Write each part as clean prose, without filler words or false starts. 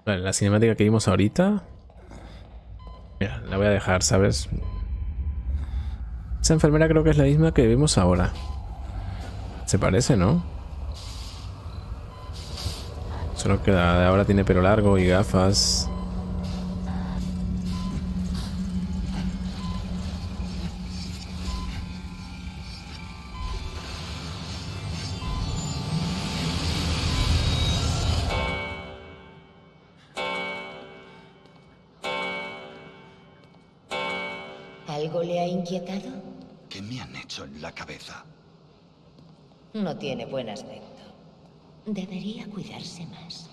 Vale, la cinemática que vimos ahorita. Mira, la voy a dejar, ¿sabes? Esa enfermera creo que es la misma que vimos ahora. Se parece, ¿no? Solo que la de ahora tiene pelo largo y gafas. ¿Algo le ha inquietado? ¿Qué me han hecho en la cabeza? No tiene buen aspecto. Debería cuidarse más.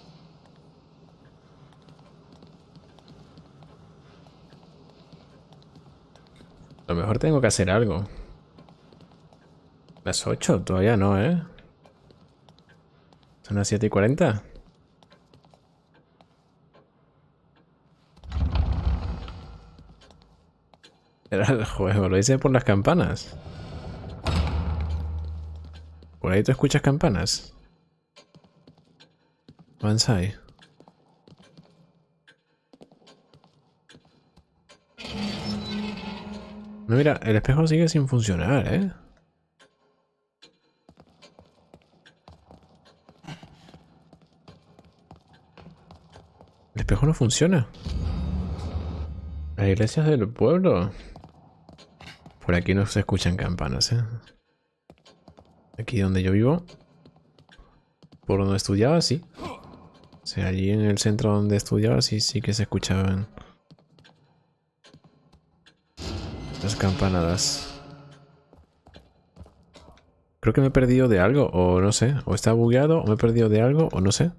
A lo mejor tengo que hacer algo. Las 8, todavía no, ¿eh? Son las 7:40. Era el juego, lo hice por las campanas. Por ahí tú escuchas campanas. Avanza ahí. No, mira, el espejo sigue sin funcionar, ¿eh? El espejo no funciona. Las iglesias del pueblo. Por aquí no se escuchan campanas, ¿eh? Aquí donde yo vivo. Por donde estudiaba, sí. O sea, allí en el centro donde estudiaba, sí que se escuchaban las campanadas. Creo que me he perdido de algo, o no sé. O está bugueado, o me he perdido de algo, o no sé.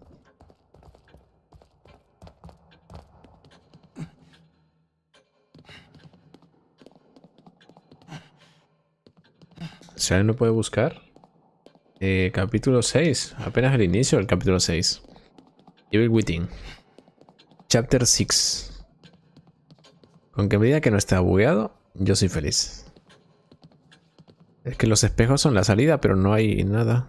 Si alguien lo puede buscar. Capítulo 6. Apenas el inicio del capítulo 6. Evil Within. Chapter 6. Con que me diga que no está bugueado, yo soy feliz. Es que los espejos son la salida, pero no hay nada.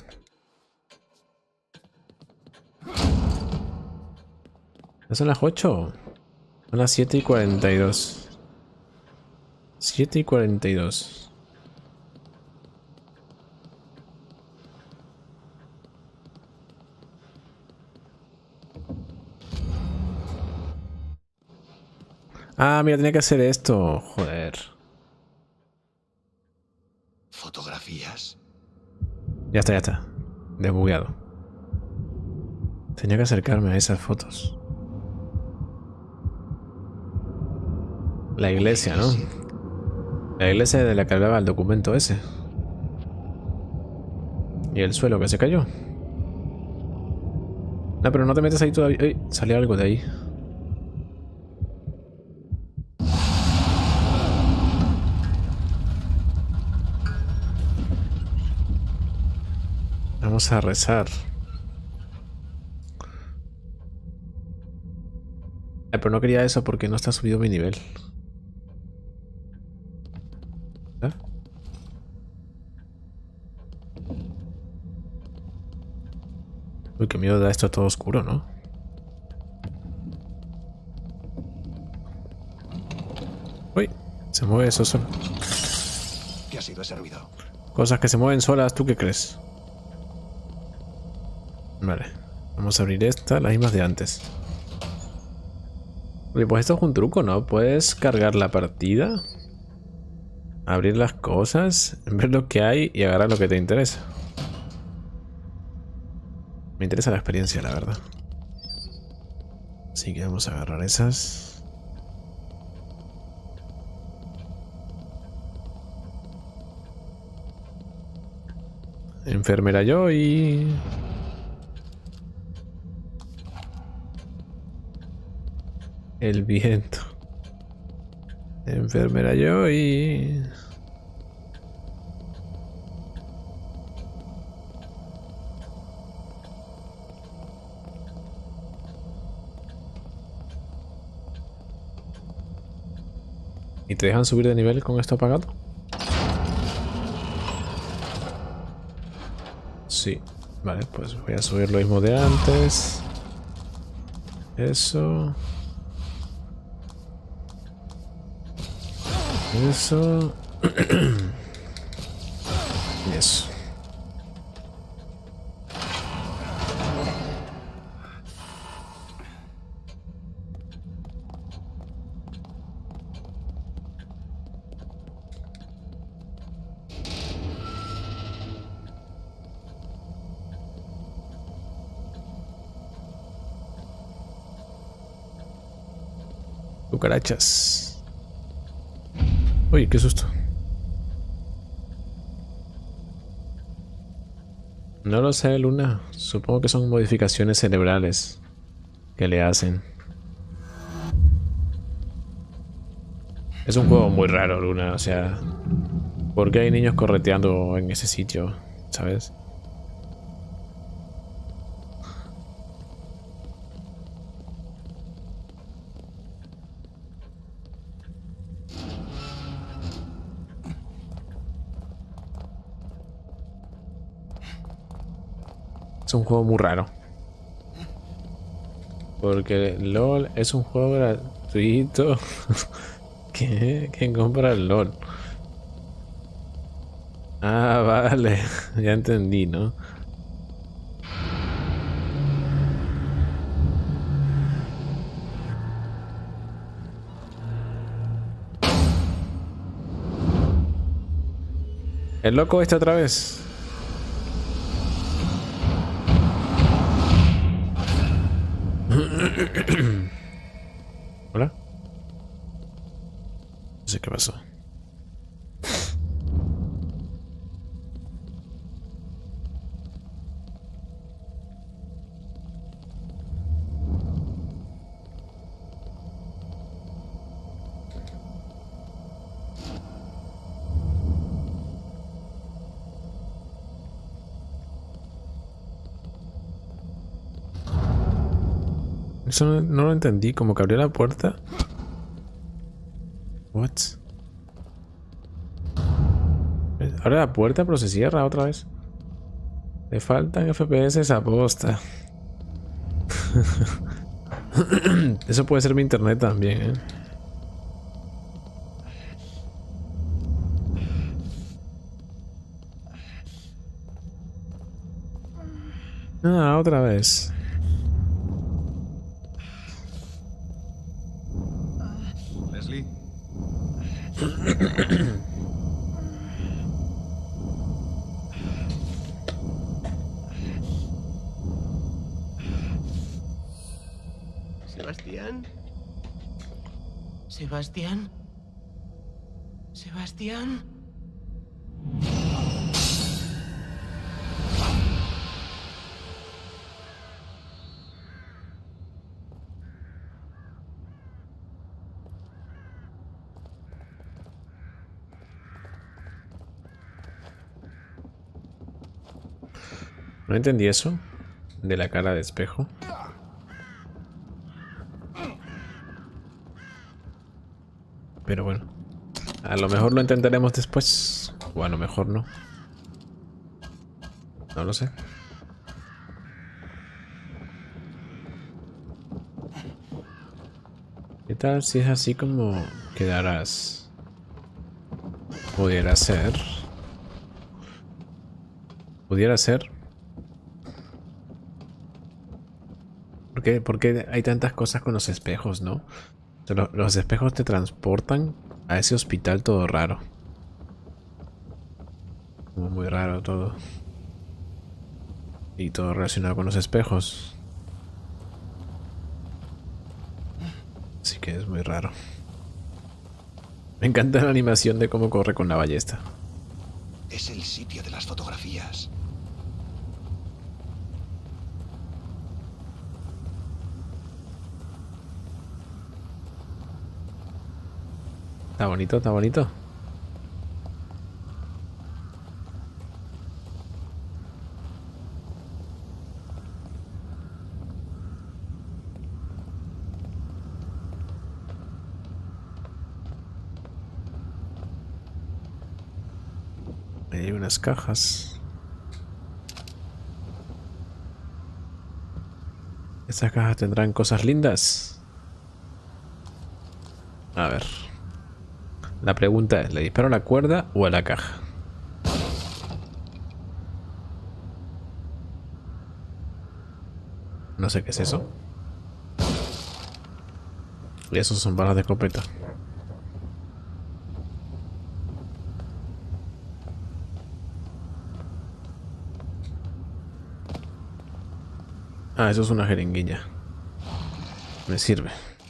Ya son las 8. Son las 7:42. 7:42. Ah, mira, tenía que hacer esto. Joder. ¿Fotografías? Ya está, ya está. Desbugueado. Tenía que acercarme a esas fotos. La iglesia, ¿no? La iglesia de la que hablaba el documento ese. Y el suelo que se cayó. No, pero no te metes ahí todavía. ¡Ey! Salió algo de ahí. Vamos a rezar. Pero no quería eso porque no está subido mi nivel. ¿Eh? Uy, qué miedo da esto todo oscuro, ¿no? Uy, se mueve eso solo. ¿Qué ha sido ese ruido? Cosas que se mueven solas, ¿tú qué crees? Vale, vamos a abrir esta, las mismas de antes. Oye, pues esto es un truco, ¿no? Puedes cargar la partida, abrir las cosas, ver lo que hay y agarrar lo que te interesa. Me interesa la experiencia, la verdad. Así que vamos a agarrar esas. Enfermera Joy. El viento. Enfermera Joy. ¿Y te dejan subir de nivel con esto apagado? Sí. Vale, pues voy a subir lo mismo de antes. Eso. Eso. Eso. Cucarachas. Uy, qué susto. No lo sé, Luna. Supongo que son modificaciones cerebrales que le hacen. Es un juego muy raro, Luna. O sea, ¿por qué hay niños correteando en ese sitio? ¿Sabes? Es un juego muy raro. Porque LOL es un juego gratuito. ¿Qué? ¿Quién compra el LOL? Ah, vale. Ya entendí, ¿no? ¿El loco este otra vez? ¿Hola? No sé qué pasó. Eso no lo entendí, como que abrió la puerta. What? Abre la puerta pero se cierra otra vez. Le faltan FPS a posta. Eso puede ser mi internet también, ¿eh? Ah, otra vez. Leslie. Sebastián. Sebastián. Sebastián. No entendí eso de la cara de espejo. Pero bueno, a lo mejor lo intentaremos después. O a lo mejor no. No lo sé. ¿Qué tal si es así como quedarás? Pudiera ser. Pudiera ser. ¿Por qué hay tantas cosas con los espejos, no? O sea, los espejos te transportan a ese hospital todo raro. Como muy raro todo. Y todo relacionado con los espejos. Así que es muy raro. Me encanta la animación de cómo corre con la ballesta. Es el sitio de las fotografías. Está bonito, está bonito. Ahí hay unas cajas. Estas cajas tendrán cosas lindas. A ver. La pregunta es, ¿le disparo a la cuerda o a la caja? No sé qué es eso. Y esos son balas de escopeta. Ah, eso es una jeringuilla. Me sirve.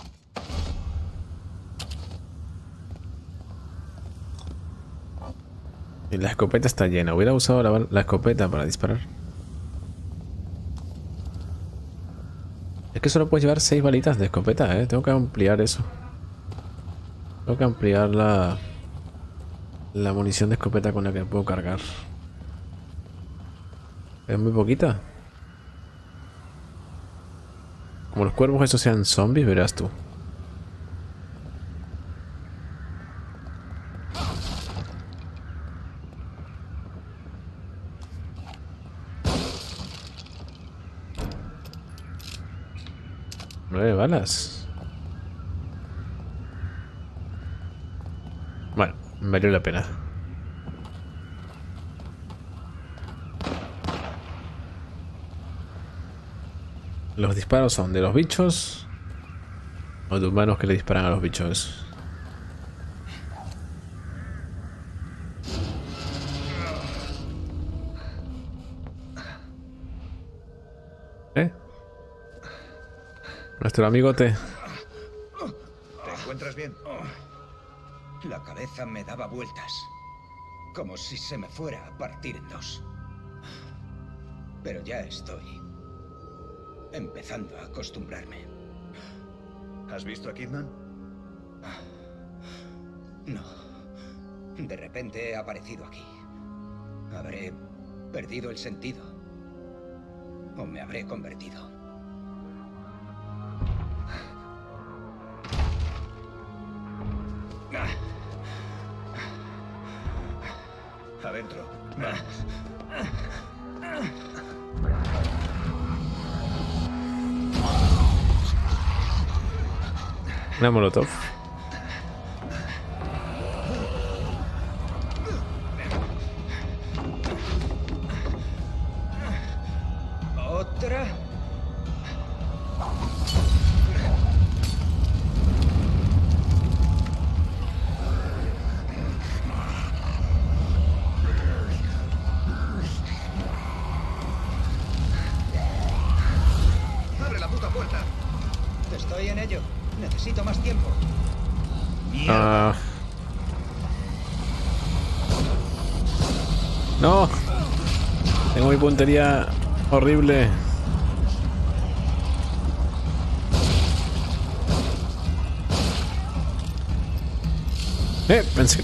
Y la escopeta está llena. Hubiera usado la escopeta para disparar. Es que solo puedes llevar 6 balitas de escopeta, ¿eh? Tengo que ampliar eso. Tengo que ampliar la munición de escopeta con la que puedo cargar. Es muy poquita. Como los cuervos esos sean zombies, verás tú. Nueve balas. Bueno, valió la pena. Los disparos son de los bichos o de humanos que le disparan a los bichos. Nuestro amigote. ¿Te encuentras bien? La cabeza me daba vueltas, como si se me fuera a partir en dos. Pero ya estoy empezando a acostumbrarme. ¿Has visto a Kidman? No. De repente he aparecido aquí. ¿Habré perdido el sentido? ¿O me habré convertido? Adentro. Vamos. Una molotov. ¿Otra? ¡Abre la puta puerta! Estoy en ello. Necesito más tiempo. Ah. No. Tengo mi puntería horrible. Pensé.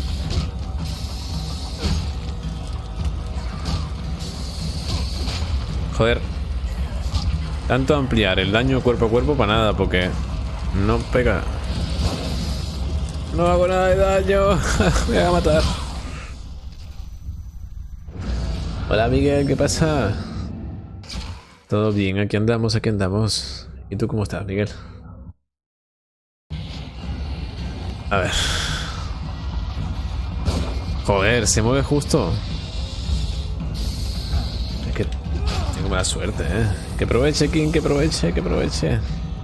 Joder. Tanto ampliar el daño cuerpo a cuerpo para nada, porque no pega. No hago nada de daño. Me voy a matar. Hola Miguel, ¿qué pasa? Todo bien, aquí andamos, aquí andamos. ¿Y tú cómo estás, Miguel? A ver. Joder, se mueve justo. Es que tengo mala suerte, ¿eh? Que aproveche, King, que aproveche, que aproveche.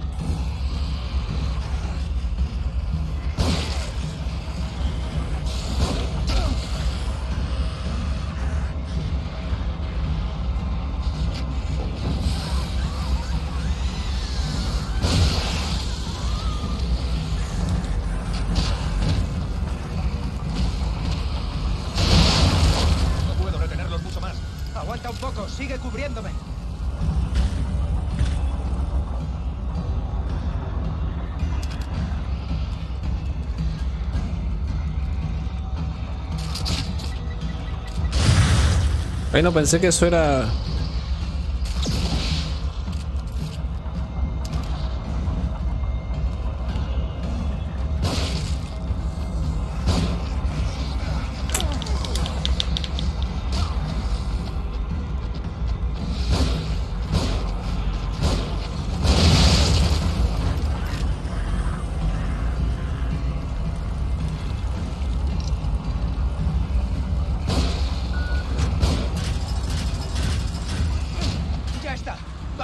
No puedo retenerlos mucho más. Aguanta un poco, sigue cubriéndome. Ay, no, pensé que eso era...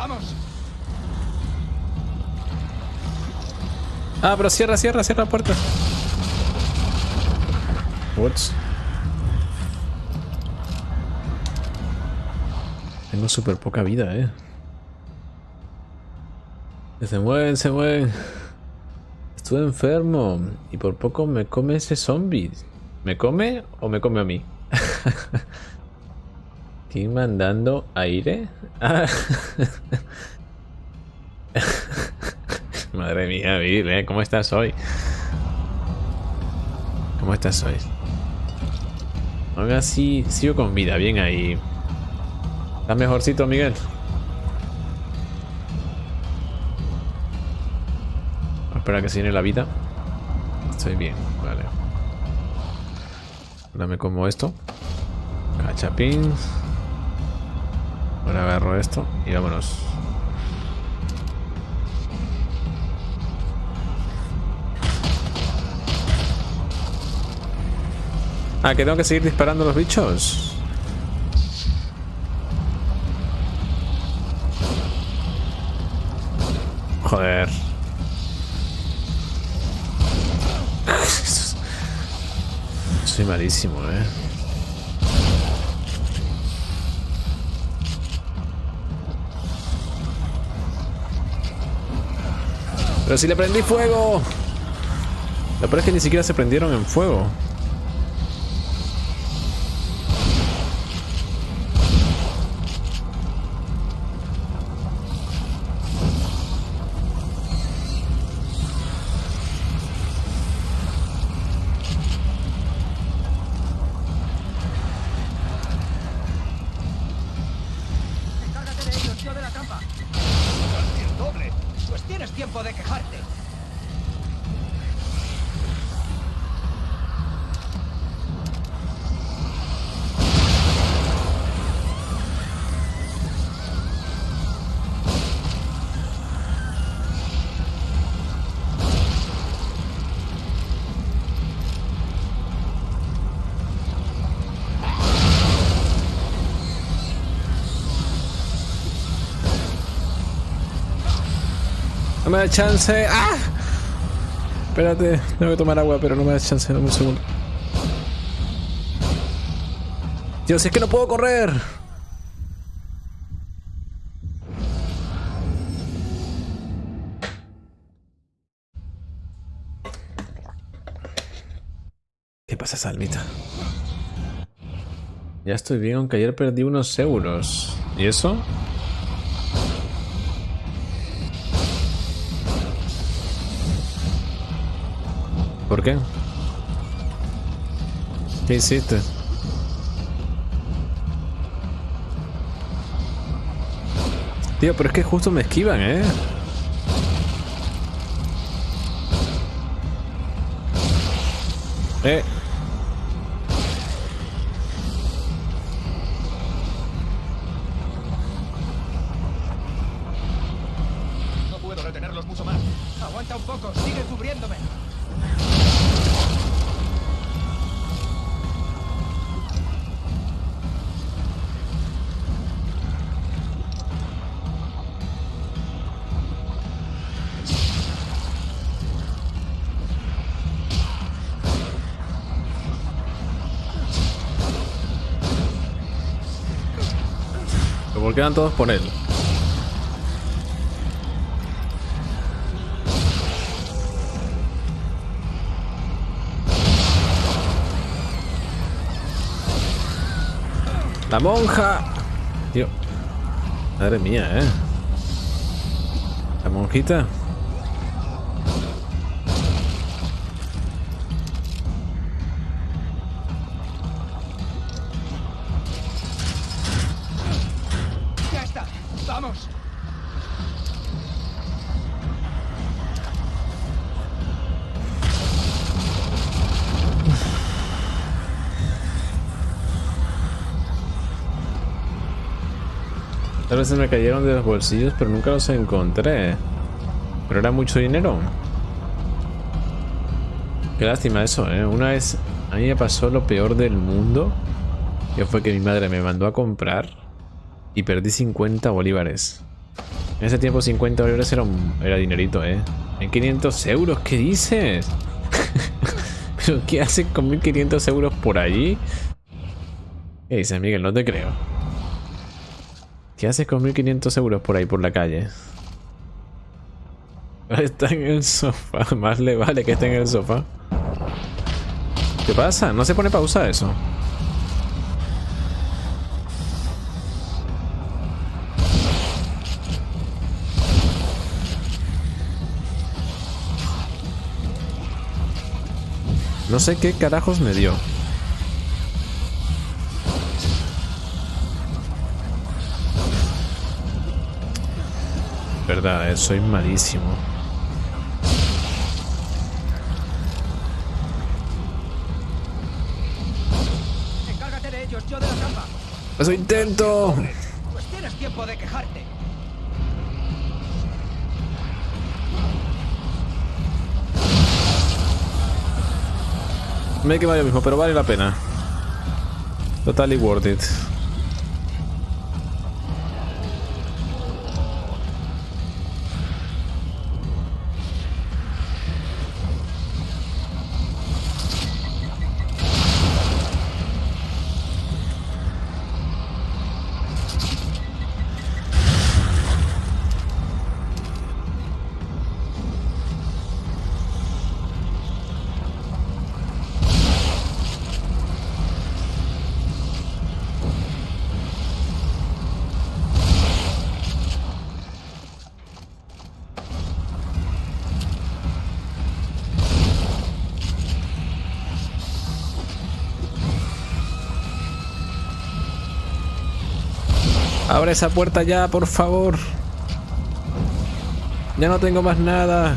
¡Vamos! Ah, pero cierra la puerta. What? Tengo súper poca vida, Se mueven, se mueven. Estuve enfermo y por poco me come ese zombie. ¿Me come o me come a mí? ¿Estoy mandando aire? Ah. Madre mía, Bill, ¿cómo estás hoy? ¿Cómo estás hoy? Aún así, sigo con vida, bien ahí. ¿Estás mejorcito, Miguel? Espera que se llene la vida. Estoy bien, vale. Ahora me como esto. Cachapín. Ahora agarro esto y vámonos. Ah, que tengo que seguir disparando a los bichos. Joder. Soy malísimo, Pero si le prendí fuego. Lo peor es que ni siquiera se prendieron en fuego. ¡Encárgate de ellos, tío de la trampa! ¡El doble! Pues tienes tiempo de quejarte. No me da chance. ¡Ah! Espérate, tengo que tomar agua, pero no me da chance. Dame un segundo. Dios, es que no puedo correr. ¿Qué pasa, Salmita? Ya estoy bien, aunque ayer perdí unos euros. ¿Y eso? ¿Por qué? ¿Qué hiciste? Tío, pero es que justo me esquivan, No puedo retenerlos mucho más. Aguanta un poco, sigue cubriéndome. Lo volquean todos por él. La monja. Tío. Madre mía, La monjita. Ya está, vamos. Tal vez se me cayeron de los bolsillos, pero nunca los encontré. Pero era mucho dinero. Qué lástima eso, Una vez a mí me pasó lo peor del mundo. Que fue que mi madre me mandó a comprar y perdí 50 bolívares. En ese tiempo 50 euros era dinerito, ¿eh? 1500 euros, ¿qué dices? ¿Pero qué haces con 1500 euros por allí? ¿Qué dices, Miguel? No te creo. ¿Qué haces con 1500 euros por ahí por la calle? Está en el sofá. Más le vale que esté en el sofá. ¿Qué pasa? ¿No se pone pausa eso? No sé qué carajos me dio. Verdad, soy malísimo. Encárgate de ellos, yo de la trampa. ¡Eso intento! Pues tienes tiempo de quejarte. Me he quemado yo mismo, pero vale la pena. Totally worth it. Abre esa puerta ya, por favor. Ya no tengo más nada.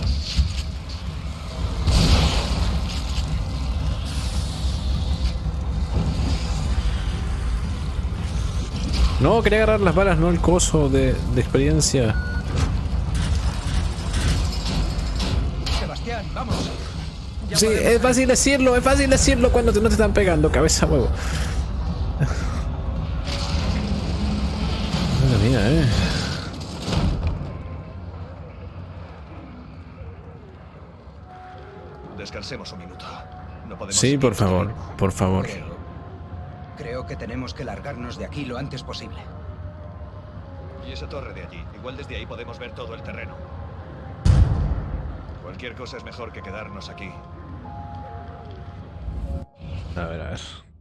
No, quería agarrar las balas, no el coso de experiencia. Sebastián, vamos. Ya Sí, podemos- es fácil decirlo cuando no te están pegando, cabeza huevo. Madre mía, Descansemos un minuto. No podemos Sí, seguir por todo el favor, ritmo. por favor. Creo que tenemos que largarnos de aquí lo antes posible. Y esa torre de allí. Igual desde ahí podemos ver todo el terreno. Cualquier cosa es mejor que quedarnos aquí. A ver.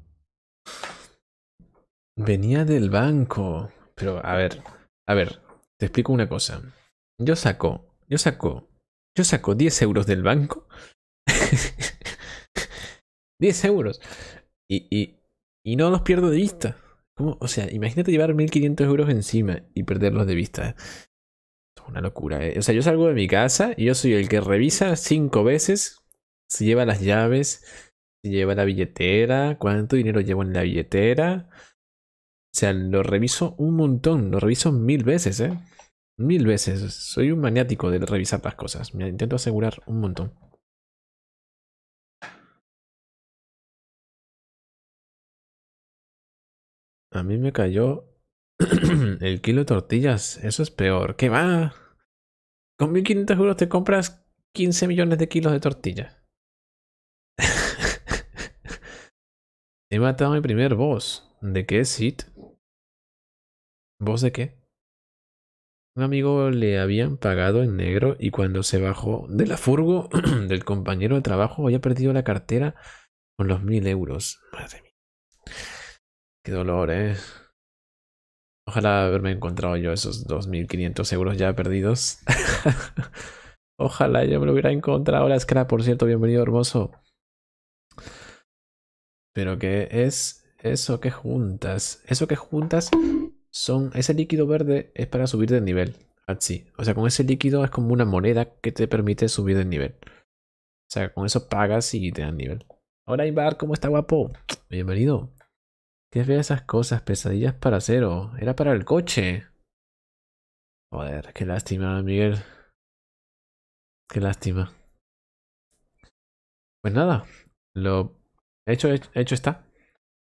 Venía del banco. Pero, a ver, te explico una cosa. Yo saco 10 euros del banco. 10 euros. Y no los pierdo de vista. ¿Cómo? O sea, imagínate llevar 1500 euros encima y perderlos de vista. Es una locura, ¿eh? O sea, yo salgo de mi casa y yo soy el que revisa 5 veces si lleva las llaves, si lleva la billetera, cuánto dinero llevo en la billetera. O sea, lo reviso un montón, lo reviso 1000 veces, ¿eh? 1000 veces. Soy un maniático de revisar las cosas. Me intento asegurar un montón. A mí me cayó el kilo de tortillas. Eso es peor. ¿Qué va? Con 1500 euros te compras 15 millones de kilos de tortillas. He matado a mi primer boss. ¿De qué es It? ¿Boss de qué? Un amigo le habían pagado en negro y cuando se bajó de la furgo del compañero de trabajo había perdido la cartera con los 1000 euros. Madre mía. Qué dolor, ¿eh? Ojalá haberme encontrado yo esos 2500 euros ya perdidos. Ojalá yo me lo hubiera encontrado. La Scrap, por cierto, bienvenido, hermoso. Pero ¿qué es eso que juntas? Eso que juntas son... Ese líquido verde es para subir de nivel. Así. O sea, con ese líquido es como una moneda que te permite subir de nivel. O sea, con eso pagas y te dan nivel. Hola, Ibar, ¿cómo está, guapo? Bienvenido. ¿Qué ve esas cosas? Pesadillas para cero. Era para el coche. Joder, qué lástima, Miguel. Qué lástima. Pues nada, lo hecho está.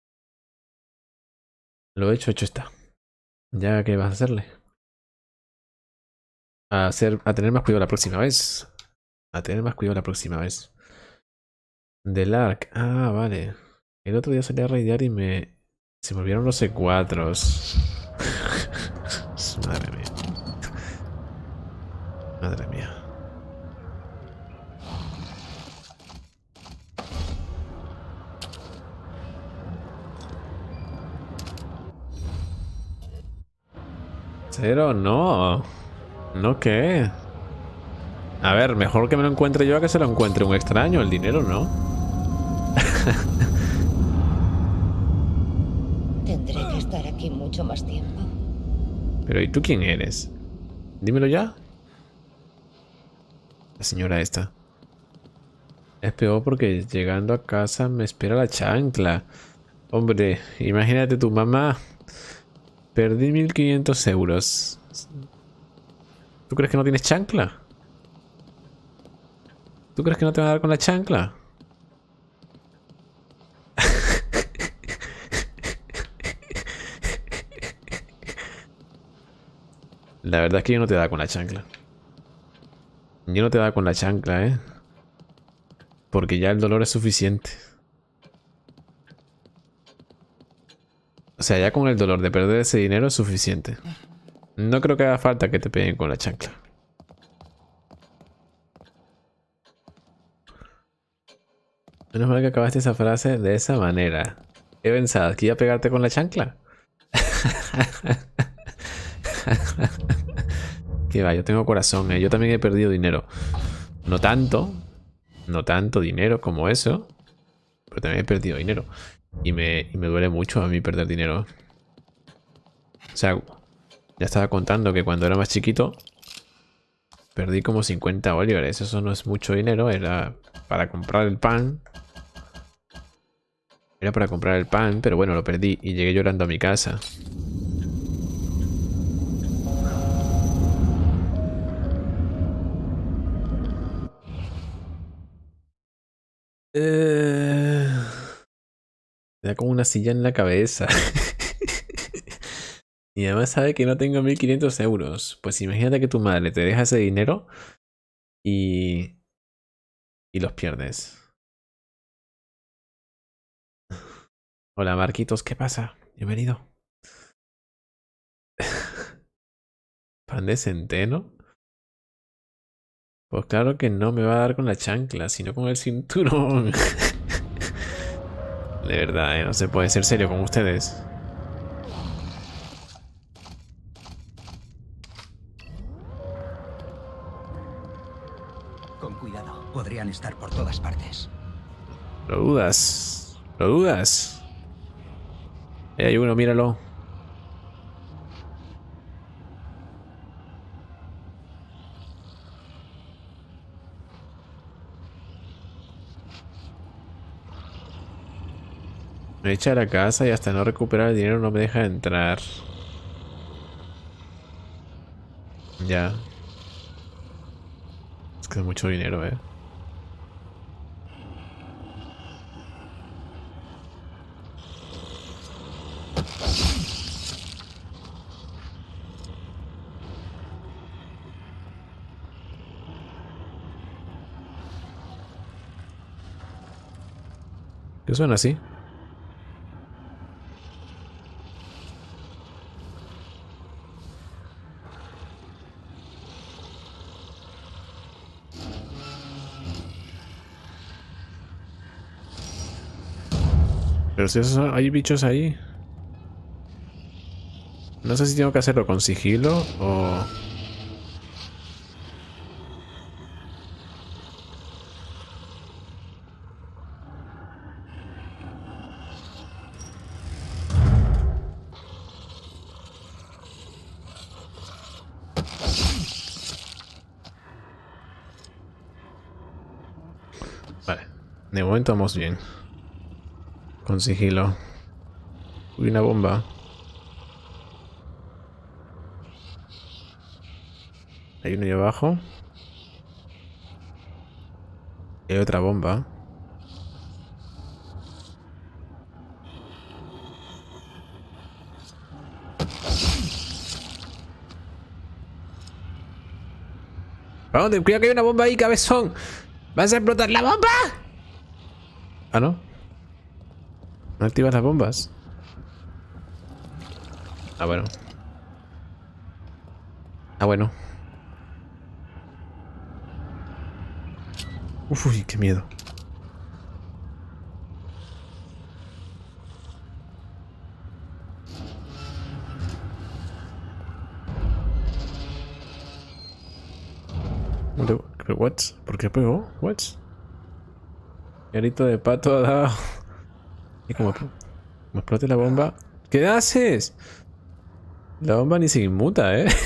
Lo hecho está. Ya, ¿qué vas a hacerle? A tener más cuidado la próxima vez. A tener más cuidado la próxima vez. Del Ark. Ah, vale. El otro día salí a raidear y se me olvidaron los C4s. Madre mía. Madre mía. ¿Cero? No. ¿No qué? A ver, mejor que me lo encuentre yo a que se lo encuentre un extraño. El dinero no. Tendré que estar aquí mucho más tiempo. Pero ¿y tú quién eres? Dímelo ya. La señora esta. Es peor porque llegando a casa me espera la chancla. Hombre, imagínate tu mamá. Perdí 1500 euros. ¿Tú crees que no tienes chancla? ¿Tú crees que no te van a dar con la chancla? La verdad es que yo no te da con la chancla. Yo no te da con la chancla, ¿eh? Porque ya el dolor es suficiente. O sea, ya con el dolor de perder ese dinero es suficiente. No creo que haga falta que te peguen con la chancla. Menos mal que acabaste esa frase de esa manera. ¿Qué pensabas? ¿Que iba a pegarte con la chancla? Que va, yo tengo corazón, ¿eh? Yo también he perdido dinero. No tanto. No tanto dinero como eso. Pero también he perdido dinero. Y me duele mucho a mí perder dinero. O sea, ya estaba contando que cuando era más chiquito perdí como 50 bolívares. Eso no es mucho dinero. Era para comprar el pan. Era para comprar el pan, pero bueno, lo perdí y llegué llorando a mi casa. Me da como una silla en la cabeza. Y además sabe que no tengo 1500 euros. Pues imagínate que tu madre te deja ese dinero y los pierdes. Hola Marquitos, ¿qué pasa? Bienvenido. ¿Pan de centeno? Pues claro que no me va a dar con la chancla, sino con el cinturón. De verdad, no se puede ser serio con ustedes. Con cuidado, podrían estar por todas partes. Lo dudas. Lo dudas. Ahí hay uno, míralo. Me echa a la casa y hasta no recuperar el dinero no me deja entrar. Ya. Es que es mucho dinero, eh. ¿Qué suena así? Pero si hay bichos ahí. No sé si tengo que hacerlo con sigilo o... Vale. De momento vamos bien. Con sigilo. Uy, una bomba. Hay uno ahí abajo. Y hay otra bomba. Vamos, cuidado que hay una bomba ahí, cabezón. ¿Vas a explotar la bomba? Ah, ¿no? ¿No activas las bombas? Ah, bueno. Ah, bueno. Uf, uy, qué miedo. ¿What? ¿Por qué pegó? ¿What? Garito de pato ha dado. Y como explote la bomba. ¿Qué haces? La bomba ni se inmuta, ¿eh?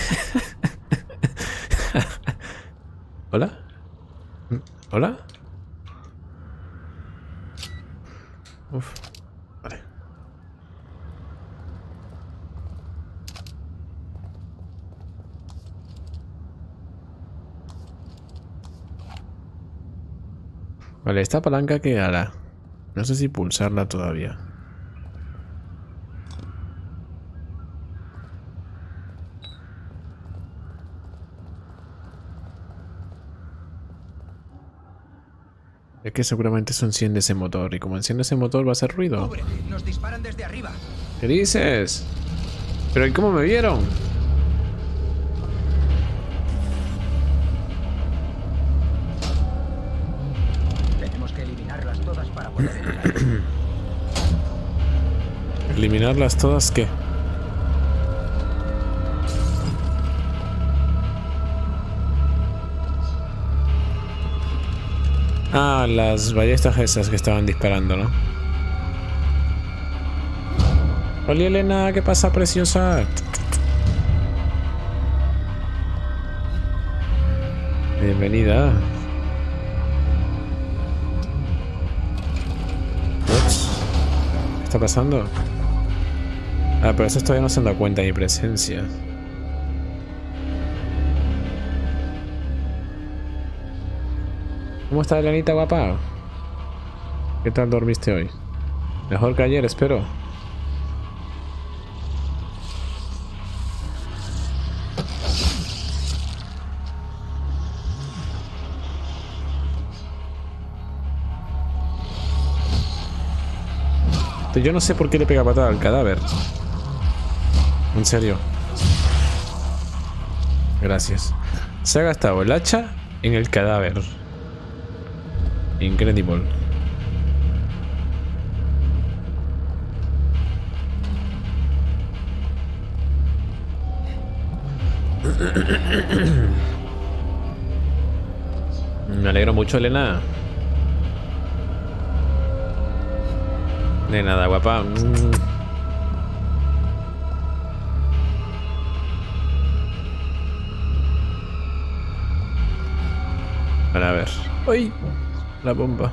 ¿Hola? ¿Hola? Uf. Vale. Vale, esta palanca que hará. No sé si pulsarla todavía. Es que seguramente eso enciende ese motor. Y como enciende ese motor va a hacer ruido. ¡Pobre! Nos disparan desde arriba. ¿Qué dices? ¿Pero y cómo me vieron? Tenemos que eliminarlas todas para poder entrar. ¿Eliminarlas todas qué? Ah, las ballestas esas que estaban disparando, ¿no? Hola Elena, ¿qué pasa, preciosa? Bienvenida. Ups. ¿Qué está pasando? Ah, pero esos todavía no se han dado cuenta de mi presencia. ¿Cómo está Elenita guapa? ¿Qué tal dormiste hoy? Mejor que ayer, espero. Yo no sé por qué le pega patada al cadáver. En serio. Gracias. Se ha gastado el hacha en el cadáver. Incredible. Me alegro mucho, Elena. De nada, guapa. A ver. ¡Uy! La bomba.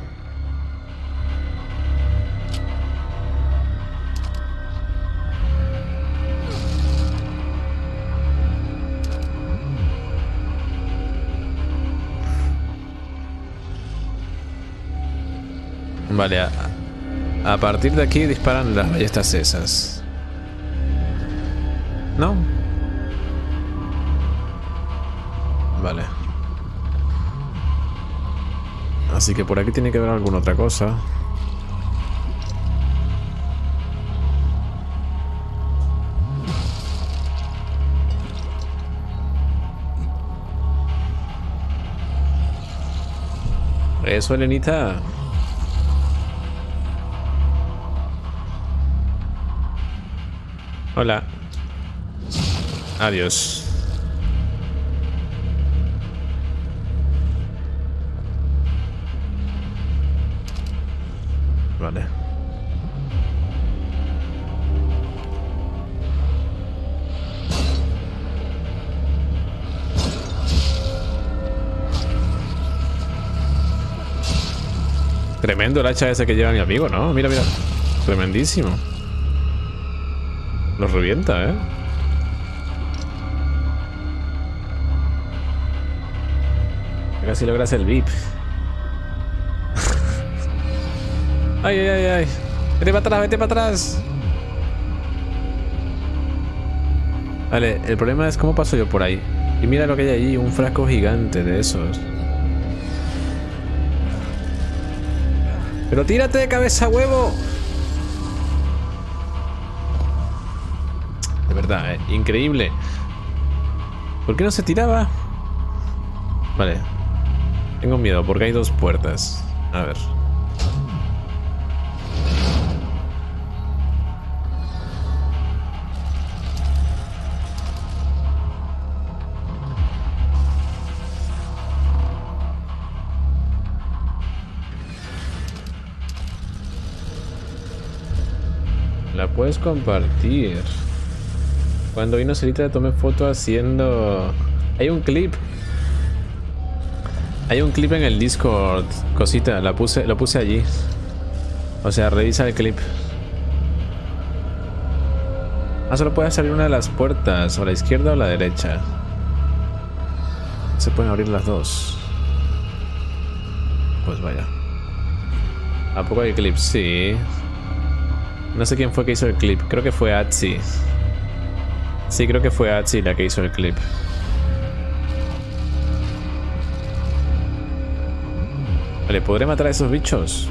Vale, a partir de aquí disparan las ballestas esas. ¿No? Vale. Así que por aquí tiene que haber alguna otra cosa. Eso, Elenita. Hola. Adiós. Vale. Tremendo el hacha ese que lleva mi amigo, ¿no? Mira, mira. Tremendísimo. Lo revienta, ¿eh? Casi logras el VIP. Ay, ay, ay, ay. Vete para atrás, vete para atrás. Vale, el problema es cómo paso yo por ahí. Y mira lo que hay allí, un frasco gigante de esos. ¡Pero tírate de cabeza, huevo! De verdad, increíble. ¿Por qué no se tiraba? Vale. Tengo miedo porque hay dos puertas. A ver. La puedes compartir. Cuando vino Celita le tomé foto haciendo... Hay un clip. Hay un clip en el Discord. Cosita, lo puse allí. O sea, revisa el clip. Ah, solo puedes abrir una de las puertas. O a la izquierda o a la derecha. Se pueden abrir las dos. Pues vaya. ¿A poco hay clip? Sí. No sé quién fue que hizo el clip. Creo que fue Atsi. Sí, creo que fue Atsi la que hizo el clip. Vale, ¿podré matar a esos bichos?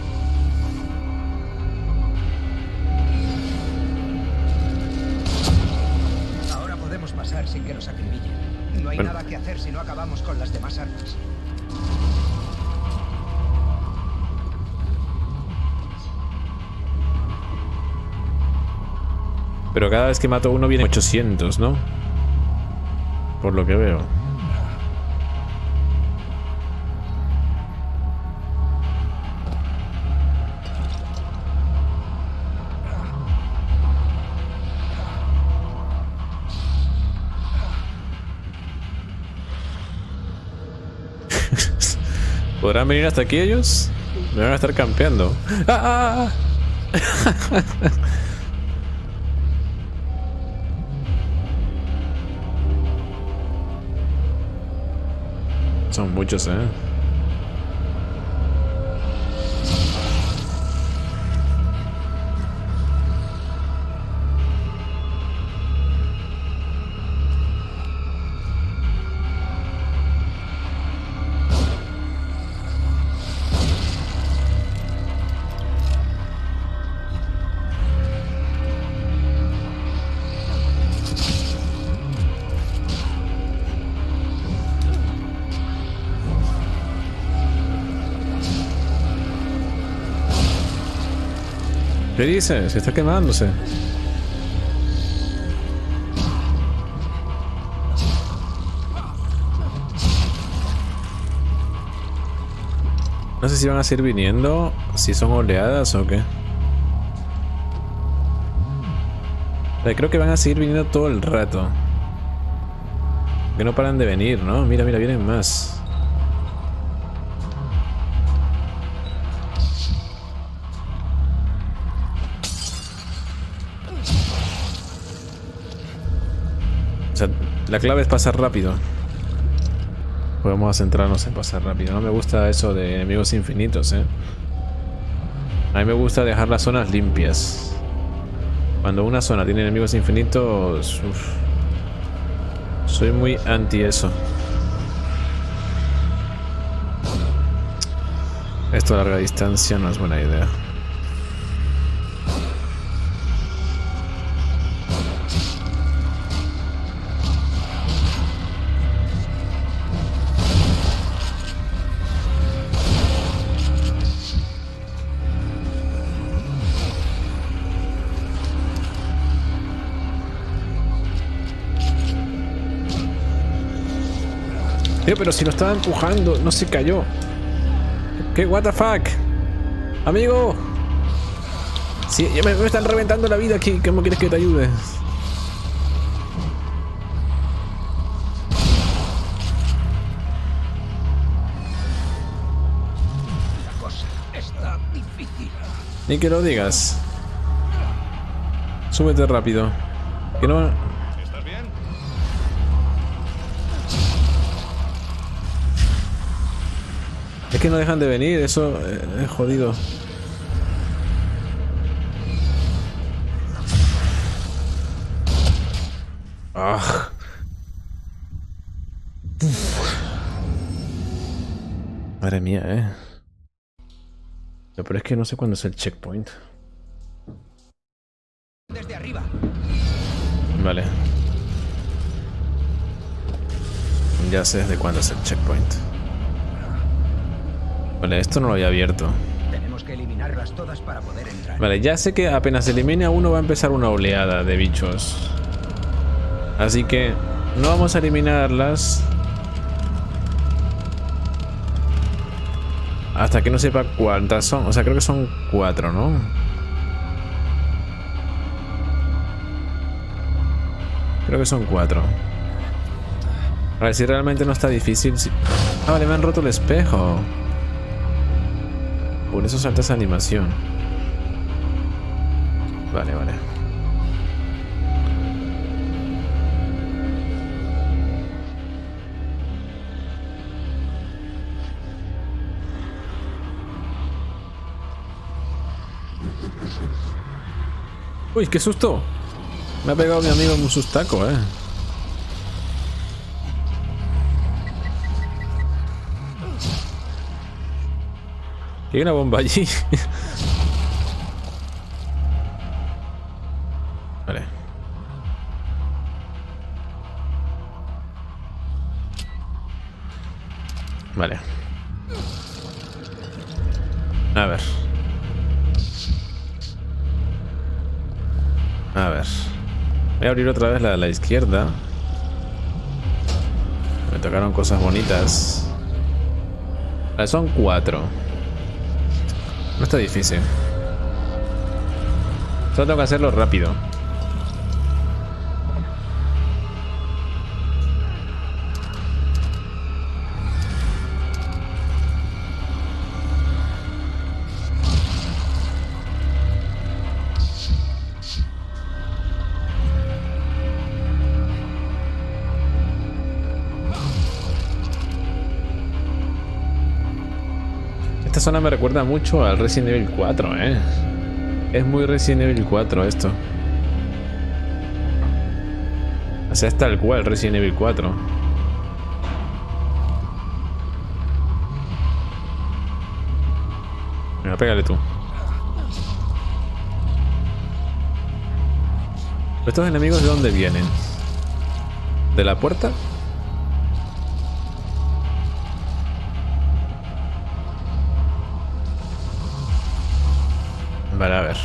Ahora podemos pasar sin que nos acribillen. No hay nada que hacer si no acabamos con las demás armas. Pero cada vez que mato uno viene 800, ¿no? Por lo que veo. ¿Podrán venir hasta aquí ellos? Me van a estar campeando. ¡Ah! Son muchos, ¿eh? ¿Qué dices? Se está quemándose. No sé si van a seguir viniendo, si son oleadas o qué. Creo que van a seguir viniendo todo el rato. Que no paran de venir, ¿no? Mira, mira, vienen más. O sea, la clave es pasar rápido. Pues vamos a centrarnos en pasar rápido. No me gusta eso de enemigos infinitos, ¿eh? A mí me gusta dejar las zonas limpias. Cuando una zona tiene enemigos infinitos... Uf, soy muy anti eso. Esto a larga distancia no es buena idea. Pero si lo estaba empujando, no se cayó. ¿Qué? What the fuck? Amigo. Sí, me están reventando la vida aquí. ¿Cómo quieres que te ayude? La cosa está difícil. Ni que lo digas. Súbete rápido. Que no... ¿Estás bien? Es que no dejan de venir, eso es jodido. Ah. Madre mía, Pero es que no sé cuándo es el checkpoint. Desde arriba. Vale. Ya sé desde cuándo es el checkpoint. Vale, esto no lo había abierto. Tenemos que eliminarlas todas para poder entrar. Vale, ya sé que apenas se elimine a uno va a empezar una oleada de bichos. Así que no vamos a eliminarlas hasta que no sepa cuántas son. O sea, creo que son 4, ¿no? Creo que son 4. A ver si realmente no está difícil. Ah, vale, me han roto el espejo. Por eso salta esa animación. Vale, vale. Uy, qué susto. Me ha pegado mi amigo un sustaco, Hay una bomba allí. Vale. Vale. A ver. A ver. Voy a abrir otra vez la de la izquierda. Me tocaron cosas bonitas. Vale, son 4. No está difícil. Solo tengo que hacerlo rápido. Esta zona me recuerda mucho al Resident Evil 4, Es muy Resident Evil 4 esto. O sea, es tal cual Resident Evil 4. Venga, pégale tú. ¿Estos enemigos de dónde vienen? ¿De la puerta? Vale, a ver.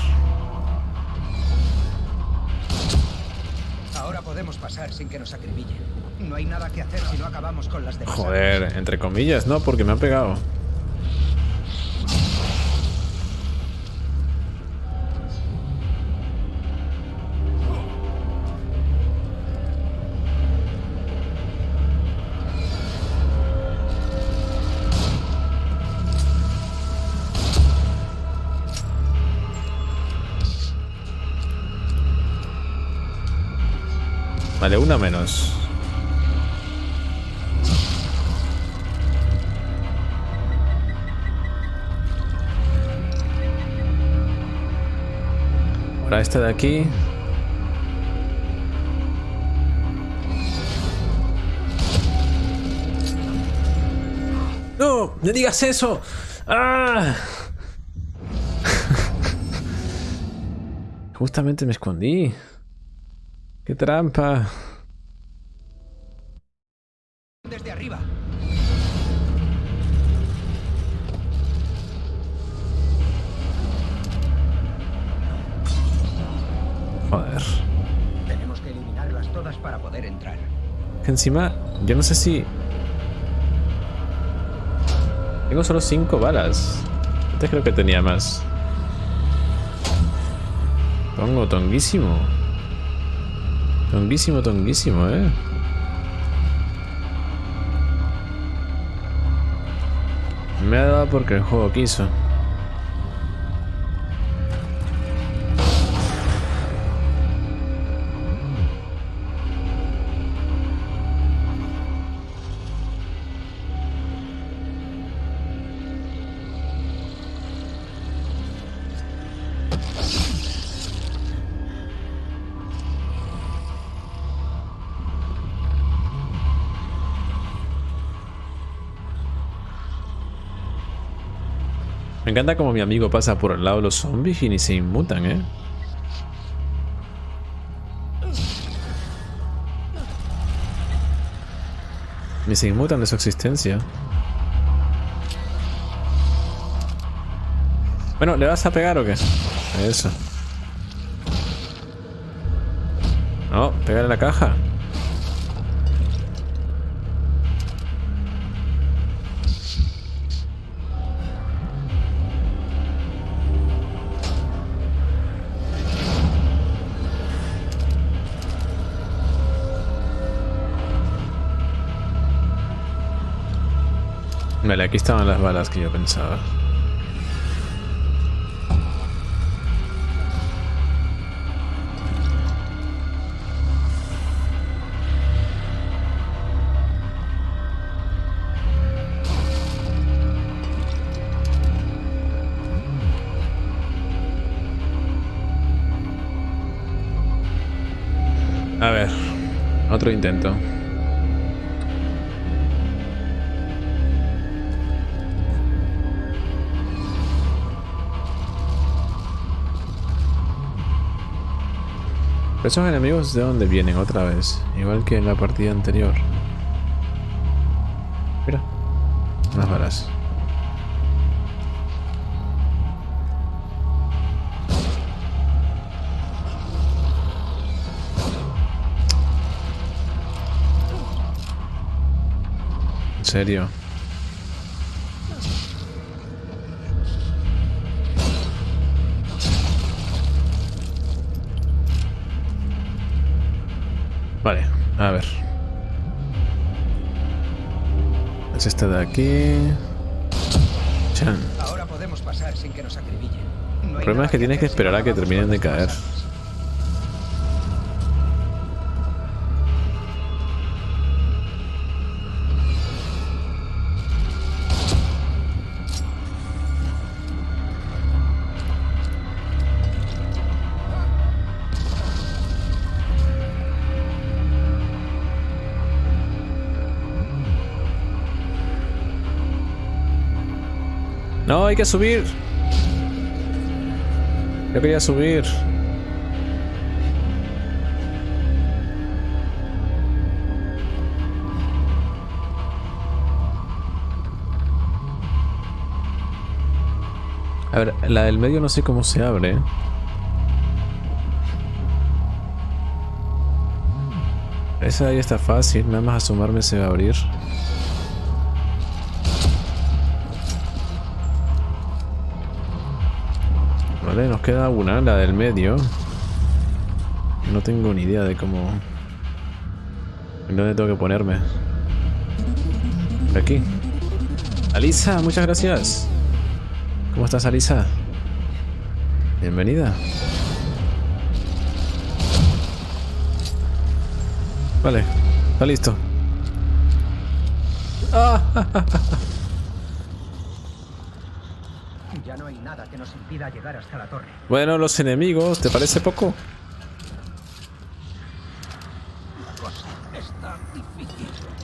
Ahora podemos pasar sin que nos acribillen. No hay nada que hacer si no acabamos con las demás. Joder, entre comillas, no, porque me han pegado. Vale, una menos. Ahora esta de aquí. ¡No! ¡No digas eso! ¡Ah! Justamente me escondí. ¡Qué trampa! Desde arriba. Joder. Tenemos que eliminarlas todas para poder entrar. Encima, yo no sé si... Tengo solo 5 balas. Antes creo que tenía más. Tonguísimo. Tonguísimo, Me ha dado porque el juego quiso. Me encanta como mi amigo pasa por el lado de los zombies y ni se inmutan, ¿eh? Ni se inmutan de su existencia. Bueno, ¿le vas a pegar o qué? Eso. No, pegar en la caja. Vale, aquí estaban las balas que yo pensaba. A ver, otro intento. Esos enemigos de dónde vienen otra vez, igual que en la partida anterior. Mira, unas balas. ¿En serio? Vale, a ver. Es este de aquí. Chan. Ahora podemos pasar sin que nos acribillen. El problema es que tienes que esperar a que terminen de caer. No, hay que subir. Yo quería subir. A ver, la del medio no sé cómo se abre. Esa ahí está fácil, nada más asomarme se va a abrir. Vale, nos queda una, la del medio. No tengo ni idea de cómo... ¿En dónde tengo que ponerme? Por aquí. Alisa, muchas gracias. ¿Cómo estás, Alisa? Bienvenida. Vale, está listo. Ya no hay nada que nos impida llegar hasta la torre. Bueno, los enemigos, ¿te parece poco? La cosa está difícil.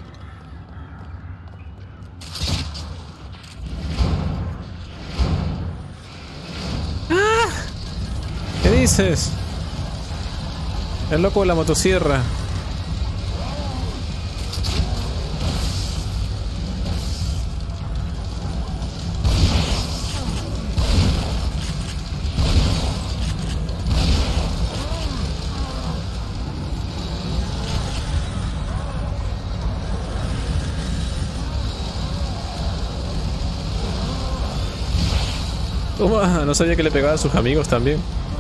¿Qué dices? El loco de la motosierra. Toma, no sabía que le pegaba a sus amigos también.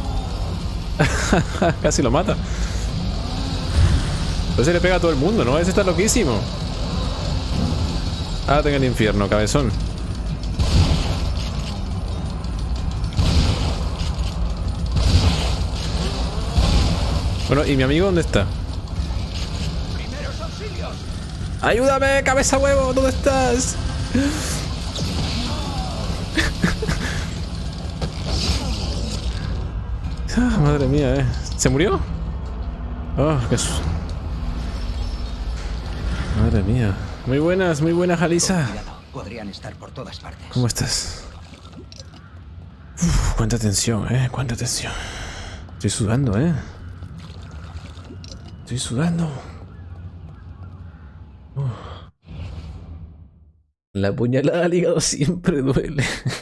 Casi lo mata. Pues se le pega a todo el mundo, ¿no? Ese está loquísimo. Ah, tenga el infierno, cabezón. Bueno, ¿y mi amigo dónde está? ¡Primeros auxilios! ¡Ayúdame, cabeza huevo! ¿Dónde estás? Ah, madre mía, ¿se murió? Oh, qué... Madre mía. Muy buenas, Alisa. Podrían estar por todas partes. ¿Cómo estás? cuánta tensión, cuánta tensión. Estoy sudando, Estoy sudando. La puñalada al hígado siempre duele.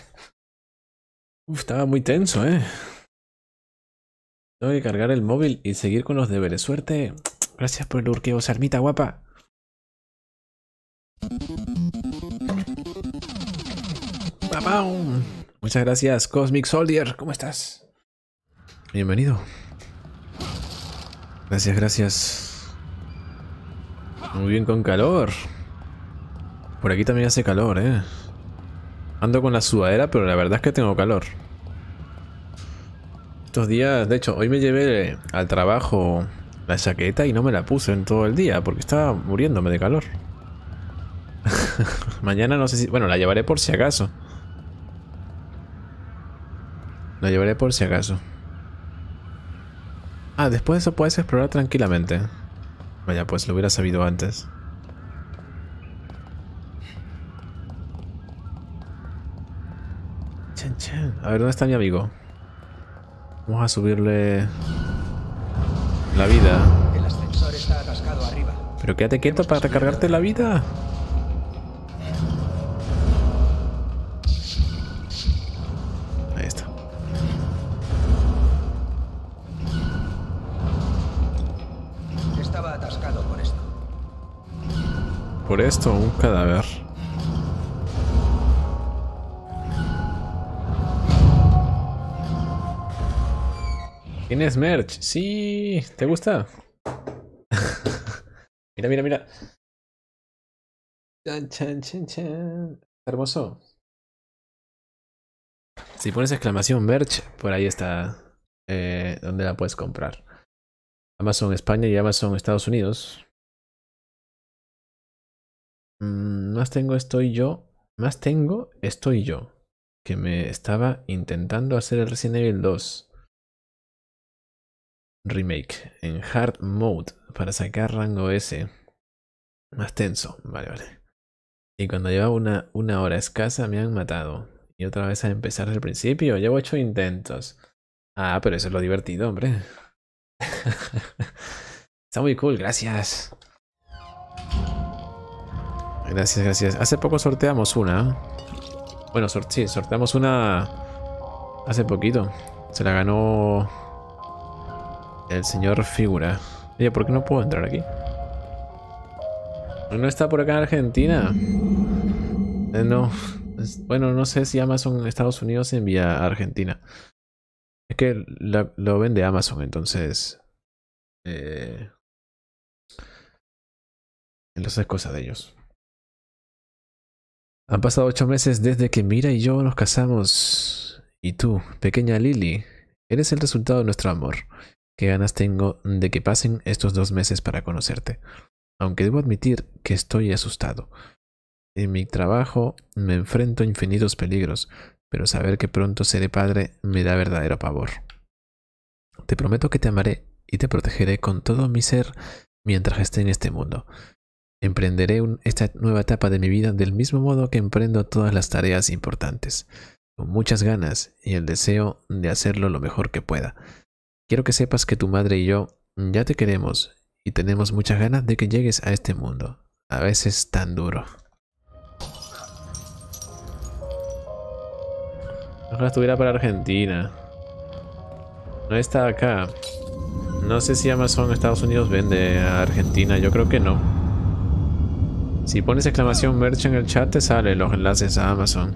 Estaba muy tenso, Tengo que cargar el móvil y seguir con los deberes. Suerte. Gracias por el urqueo, Sarmita guapa. ¡Papau! Muchas gracias, Cosmic Soldier. ¿Cómo estás? Bienvenido. Gracias, gracias. Muy bien con calor. Por aquí también hace calor, Ando con la sudadera, pero la verdad es que tengo calor. Estos días, de hecho, hoy me llevé al trabajo la chaqueta y no me la puse en todo el día porque estaba muriéndome de calor. Mañana no sé si... Bueno, la llevaré por si acaso. La llevaré por si acaso. Ah, después de eso puedes explorar tranquilamente. Vaya, pues lo hubiera sabido antes. Chan, chan. A ver, ¿dónde está mi amigo? Vamos a subirle la vida. El ascensor está atascado arriba. Pero quédate quieto para recargarte la vida. Ahí está. Estaba atascado por esto. Por esto, un cadáver. ¿Tienes merch? Sí, ¿te gusta? Mira, mira, mira. Chan, chan, chan, chan. Hermoso. Si pones exclamación merch, por ahí está donde la puedes comprar. Amazon España y Amazon Estados Unidos. Más tengo estoy yo. Más tengo estoy yo. Que me estaba intentando hacer el Resident Evil 2 Remake en Hard Mode para sacar rango S. Más tenso. Vale, vale. Y cuando llevaba una hora escasa me han matado. Y otra vez a empezar desde el principio. Llevo 8 intentos. Ah, pero eso es lo divertido, hombre. Está muy cool, gracias. Gracias, gracias. Hace poco sorteamos una. Bueno, sí, sorteamos una hace poquito. Se la ganó el señor Figura. Oye, ¿por qué no puedo entrar aquí? ¿No está por acá en Argentina? No. Bueno, no sé si Amazon Estados Unidos envía a Argentina. Es que lo vende Amazon, entonces... entonces es cosa de ellos. Han pasado 8 meses desde que Mira y yo nos casamos. Y tú, pequeña Lily, eres el resultado de nuestro amor. Qué ganas tengo de que pasen estos 2 meses para conocerte. Aunque debo admitir que estoy asustado. En mi trabajo me enfrento a infinitos peligros, pero saber que pronto seré padre me da verdadero pavor. Te prometo que te amaré y te protegeré con todo mi ser mientras esté en este mundo. Emprenderé esta nueva etapa de mi vida del mismo modo que emprendo todas las tareas importantes, con muchas ganas y el deseo de hacerlo lo mejor que pueda. Quiero que sepas que tu madre y yo ya te queremos y tenemos muchas ganas de que llegues a este mundo, a veces tan duro. Ojalá estuviera para Argentina. No está acá. No sé si Amazon Estados Unidos vende a Argentina, yo creo que no. Si pones exclamación merch en el chat te salen los enlaces a Amazon.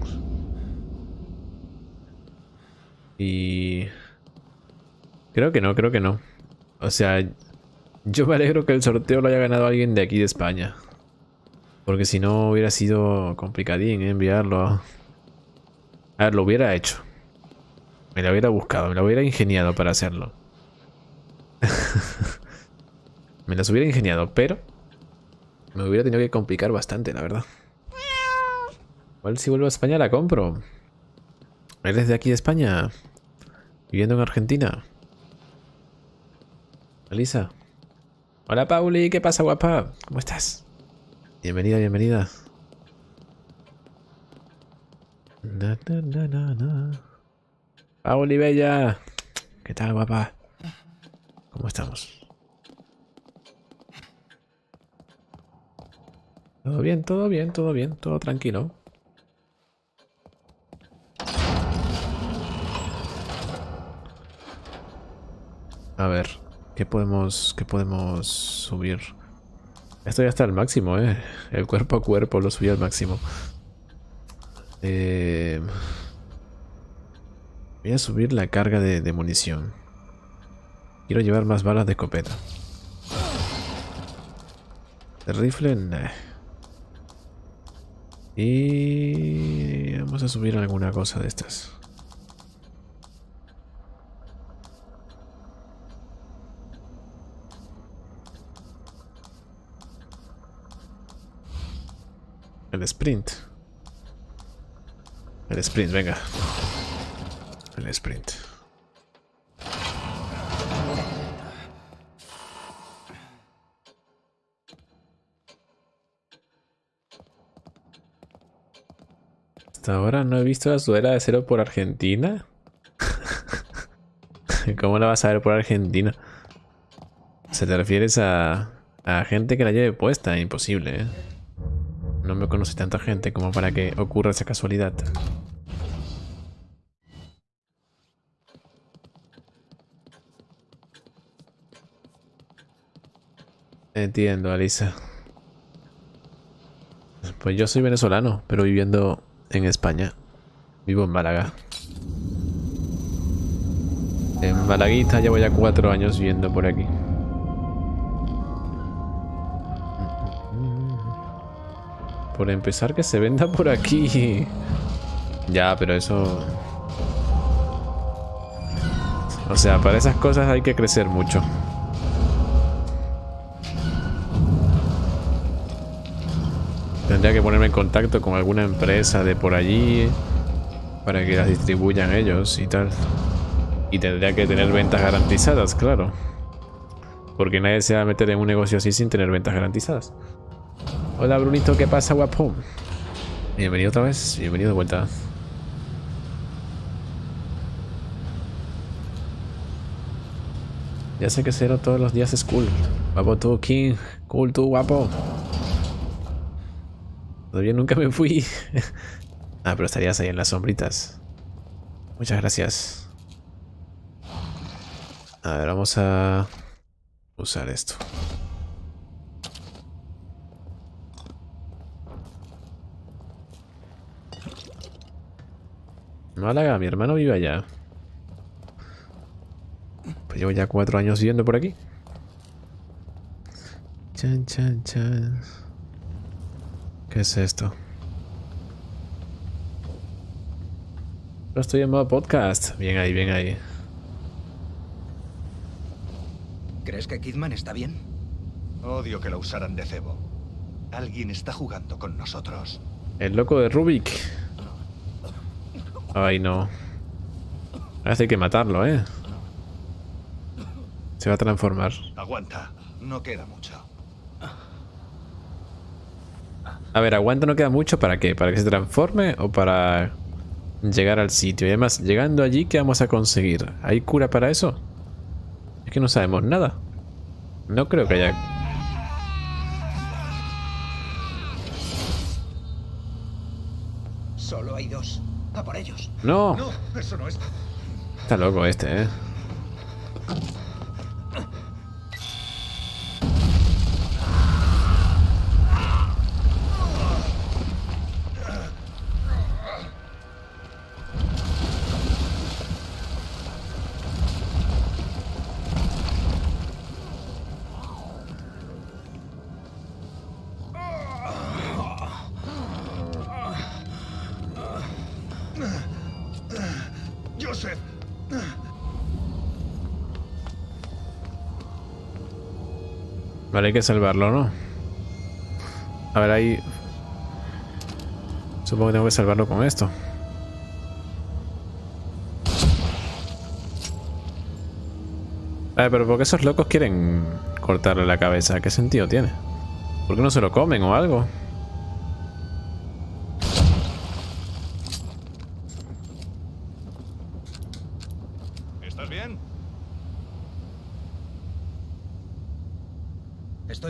Y... creo que no, creo que no. O sea, yo me alegro que el sorteo lo haya ganado alguien de aquí de España. Porque si no hubiera sido complicadín enviarlo. A ver, lo hubiera hecho. Me lo hubiera buscado, me lo hubiera ingeniado para hacerlo. Me las hubiera ingeniado, pero... me hubiera tenido que complicar bastante, la verdad. Igual si vuelvo a España la compro. ¿Eres de aquí de España? ¿Viviendo en Argentina? Elisa. Hola Pauli, ¿qué pasa guapa? ¿Cómo estás? Bienvenida, bienvenida. ¡Ah, Olivella! ¿Qué tal, guapa? ¿Cómo estamos? Todo bien, todo bien, todo bien, todo tranquilo. A ver, ¿qué podemos subir? Esto ya está al máximo, ¿eh? El cuerpo a cuerpo lo subí al máximo. Voy a subir la carga de munición. Quiero llevar más balas de escopeta. De rifle, nah. Y vamos a subir alguna cosa de estas. El sprint. El sprint, venga. El sprint. Hasta ahora no he visto la sudadera de Cero por Argentina. ¿Cómo la vas a ver por Argentina? ¿Se te refieres a gente que la lleve puesta? Imposible, ¿eh? No me conoce tanta gente como para que ocurra esa casualidad. Entiendo, Alisa. Pues yo soy venezolano, pero viviendo en España. Vivo en Málaga. En Malaguita llevo ya 4 años viviendo por aquí. Por empezar, que se venda por aquí. Ya, pero eso... O sea, para esas cosas hay que crecer mucho. Tendría que ponerme en contacto con alguna empresa de por allí para que las distribuyan ellos y tal. Y tendría que tener ventas garantizadas, claro. Porque nadie se va a meter en un negocio así sin tener ventas garantizadas. Hola Brunito, ¿qué pasa, guapo? Bienvenido otra vez, bienvenido de vuelta. Ya sé que Cero todos los días es cool. Guapo tú, King. Cool tú, guapo. Todavía nunca me fui. Ah, pero estarías ahí en las sombritas. Muchas gracias. A ver, vamos a usar esto. Málaga, mi hermano vive allá. Pues llevo ya 4 años viviendo por aquí. Chan, chan, chan. ¿Qué es esto? No estoy en modo podcast. Bien ahí, bien ahí. ¿Crees que Kidman está bien? Odio que lo usaran de cebo. Alguien está jugando con nosotros. El loco de Rubik. Ay, no. Ahora hay que matarlo, ¿eh? Se va a transformar. Aguanta, no queda mucho. A ver, aguanta, no queda mucho. ¿Para qué? ¿Para que se transforme o para llegar al sitio? Y además, llegando allí, ¿qué vamos a conseguir? ¿Hay cura para eso? Es que no sabemos nada. No creo que haya... Solo hay 2. A por ellos. ¡No! No, eso no es... Está loco este, ¿eh? Joseph. Vale, hay que salvarlo, ¿no? A ver, ahí... Supongo que tengo que salvarlo con esto. A ver, pero ¿por qué esos locos quieren cortarle la cabeza? ¿Qué sentido tiene? ¿Por qué no se lo comen o algo?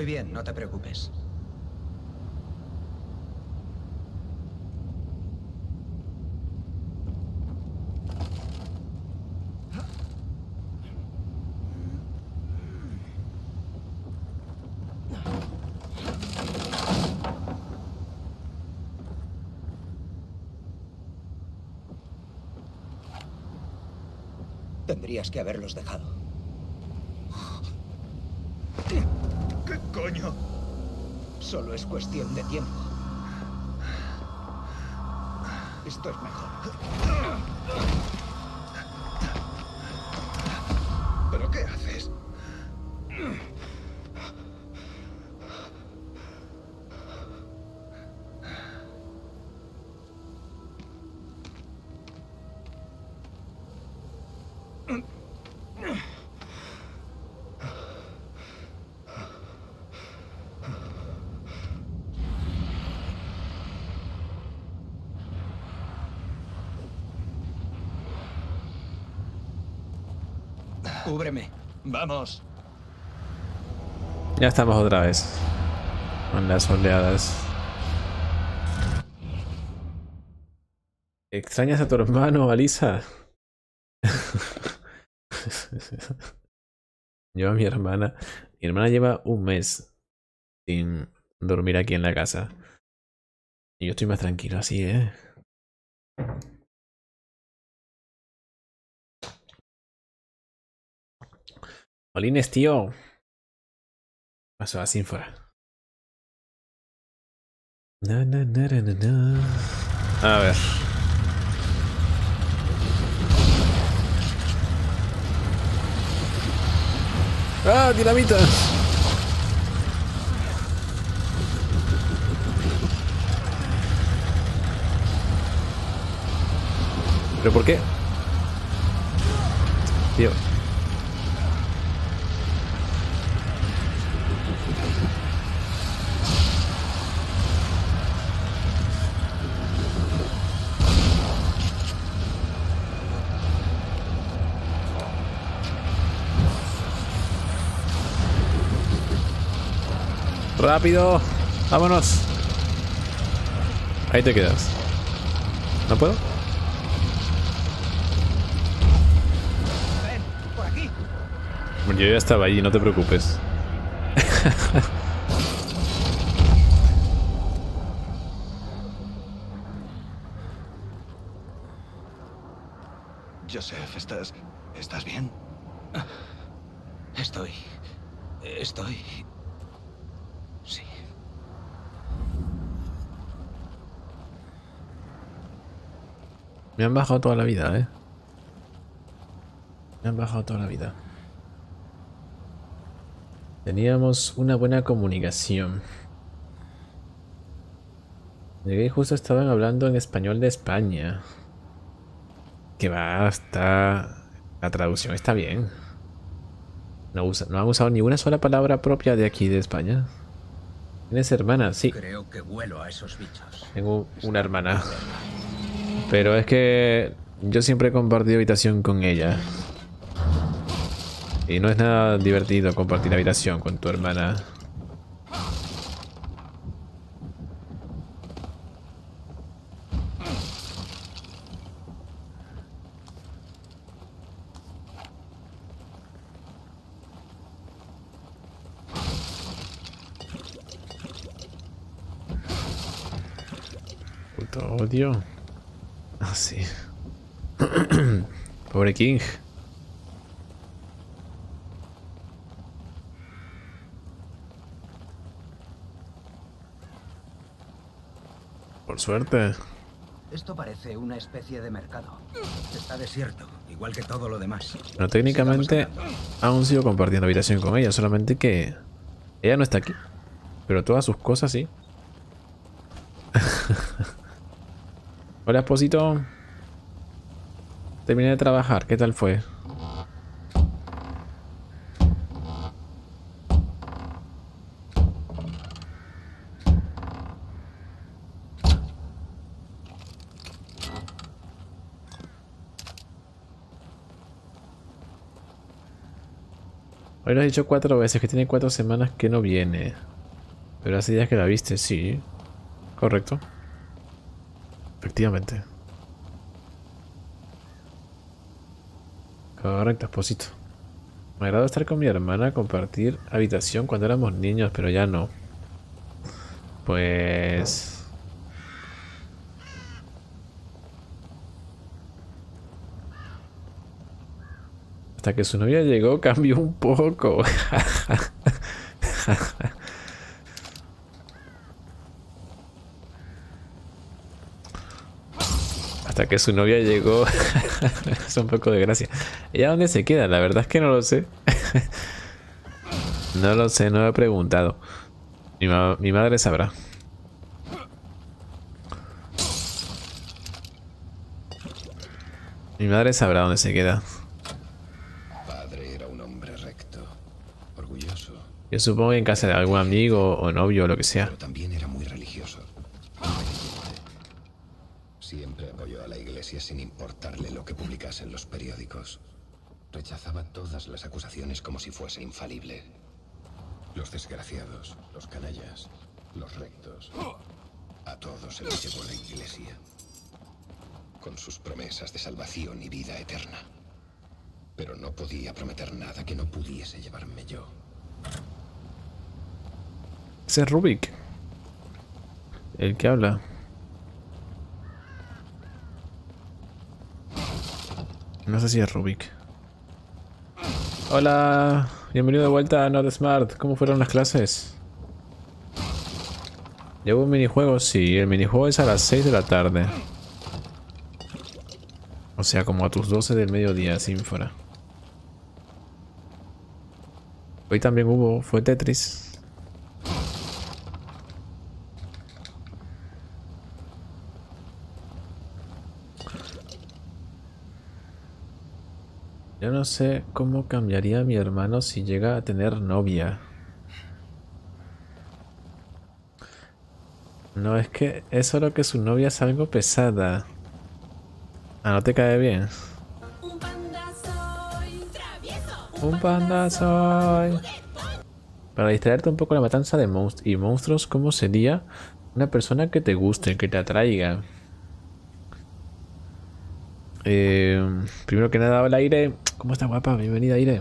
bien, no te preocupes. Tendrías que haberlos dejado. ¿Qué coño? Solo es cuestión de tiempo. Esto es mejor. ¿Pero qué haces? Cúbreme. Vamos. Ya estamos otra vez. Con las oleadas. ¿Extrañas a tu hermano, Alisa? Yo a mi hermana. Mi hermana lleva un mes sin dormir aquí en la casa. Y yo estoy más tranquilo así, ¿eh? Olines, tío. Pasó así fuera. Na, na, na, na, na, na. A ver. ¡Ah, dinamita! ¿Pero por qué? Tío. Rápido, vámonos. Ahí te quedas. ¿No puedo? Ven, por aquí. Bueno, yo ya estaba allí, no te preocupes. Joseph, ¿estás bien? Estoy... Sí. Me han bajado toda la vida, ¿eh? Me han bajado toda la vida. Teníamos una buena comunicación. Llegué y justo estaban hablando en español de España. Que va, está... La traducción está bien. No han usado ni una sola palabra propia de aquí de España. ¿Tienes hermana? Sí, Creo que huelo a esos bichos. tengo una hermana. Pero es que yo siempre he compartido habitación con ella. Y no es nada divertido compartir habitación con tu hermana. Puto odio. Ah, sí. Pobre King. Por suerte. Esto parece una especie de mercado. Está desierto, igual que todo lo demás. Bueno, técnicamente aún sigo compartiendo habitación con ella, solamente que ella no está aquí. Pero todas sus cosas sí. Hola, esposito. Terminé de trabajar, ¿qué tal fue? Hoy lo has dicho 4 veces, que tiene 4 semanas que no viene. Pero hace días que la viste, sí. Correcto. Efectivamente. Correcto, esposito. Me agrada estar con mi hermana, compartir habitación cuando éramos niños, pero ya no. Pues... hasta que su novia llegó cambió un poco. Hasta que su novia llegó. Es un poco de gracia. ¿Ella dónde se queda? La verdad es que no lo sé. No lo sé, no he preguntado. Mi madre sabrá. Mi madre sabrá dónde se queda. Padre era un hombre recto, orgulloso, Yo supongo que en casa de algún amigo o novio o lo que sea. pero también era muy religioso. Inteligente. Siempre apoyó a la iglesia sin importarle lo que publicasen los periódicos. Rechazaba todas las acusaciones como si fuese infalible. Los desgraciados, los canallas, los rectos. A todos se los llevó la iglesia. Con sus promesas de salvación y vida eterna. Pero no podía prometer nada que no pudiese llevarme yo. Ese es Rubik. El que habla. No sé si es Rubik. Hola, bienvenido de vuelta a Not Smart. ¿Cómo fueron las clases? ¿Llevo un minijuego? Sí, el minijuego es a las 6 de la tarde. O sea, como a tus 12 del mediodía, Sinfora. Hoy también fue Tetris. Yo no sé cómo cambiaría a mi hermano si llega a tener novia. No, es que es solo que su novia es algo pesada. Ah, ¿no te cae bien? Un panda soy travieso. Un panda soy. Para distraerte un poco la matanza de monstruos, ¿cómo sería una persona que te guste, que te atraiga? Primero que nada, hola Aire. ¿Cómo estás, guapa? Bienvenida, Aire.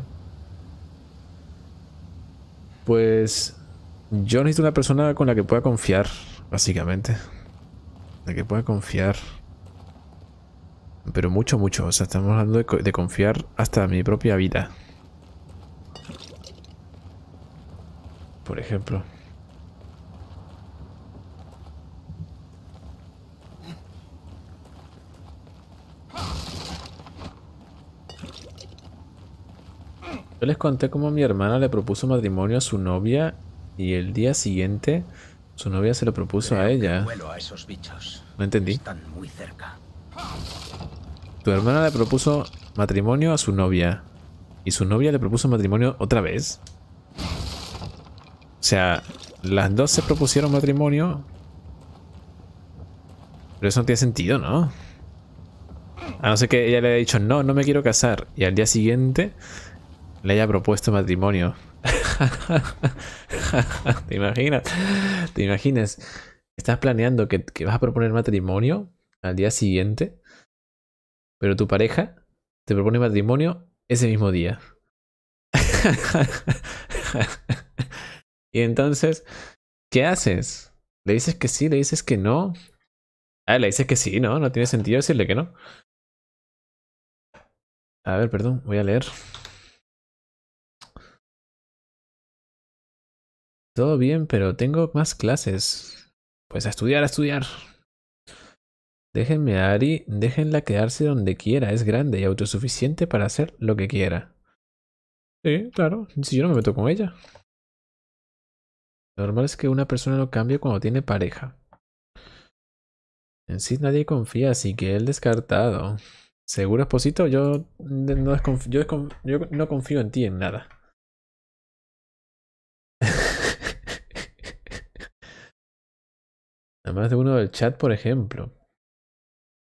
Pues yo necesito una persona con la que pueda confiar, básicamente. La que pueda confiar. Pero mucho, mucho. O sea, estamos hablando de confiar hasta mi propia vida. Por ejemplo. Yo les conté cómo mi hermana le propuso matrimonio a su novia y el día siguiente su novia se lo propuso a ella. Vuelo a esos bichos. No entendí. Están muy cerca. Tu hermana le propuso matrimonio a su novia y su novia le propuso matrimonio otra vez. O sea, las dos se propusieron matrimonio. Pero eso no tiene sentido, ¿no? A no ser que ella le haya dicho, no, no me quiero casar. Y al día siguiente le haya propuesto matrimonio. ¿Te imaginas? ¿Te imaginas? Estás planeando que vas a proponer matrimonio al día siguiente, pero tu pareja te propone matrimonio ese mismo día. Y entonces, ¿qué haces? ¿Le dices que sí? ¿Le dices que no? Ah, le dices que sí, ¿no? No tiene sentido decirle que no. A ver, perdón, voy a leer. Todo bien, pero tengo más clases. Pues a estudiar, a estudiar. Déjenme a Ari, déjenla quedarse donde quiera, es grande y autosuficiente para hacer lo que quiera. Sí, claro, si yo no me meto con ella. Lo normal es que una persona no cambie cuando tiene pareja. En sí nadie confía, así que él descartado. ¿Seguro, esposito? Yo no confío en ti en nada. Además de uno del chat, por ejemplo.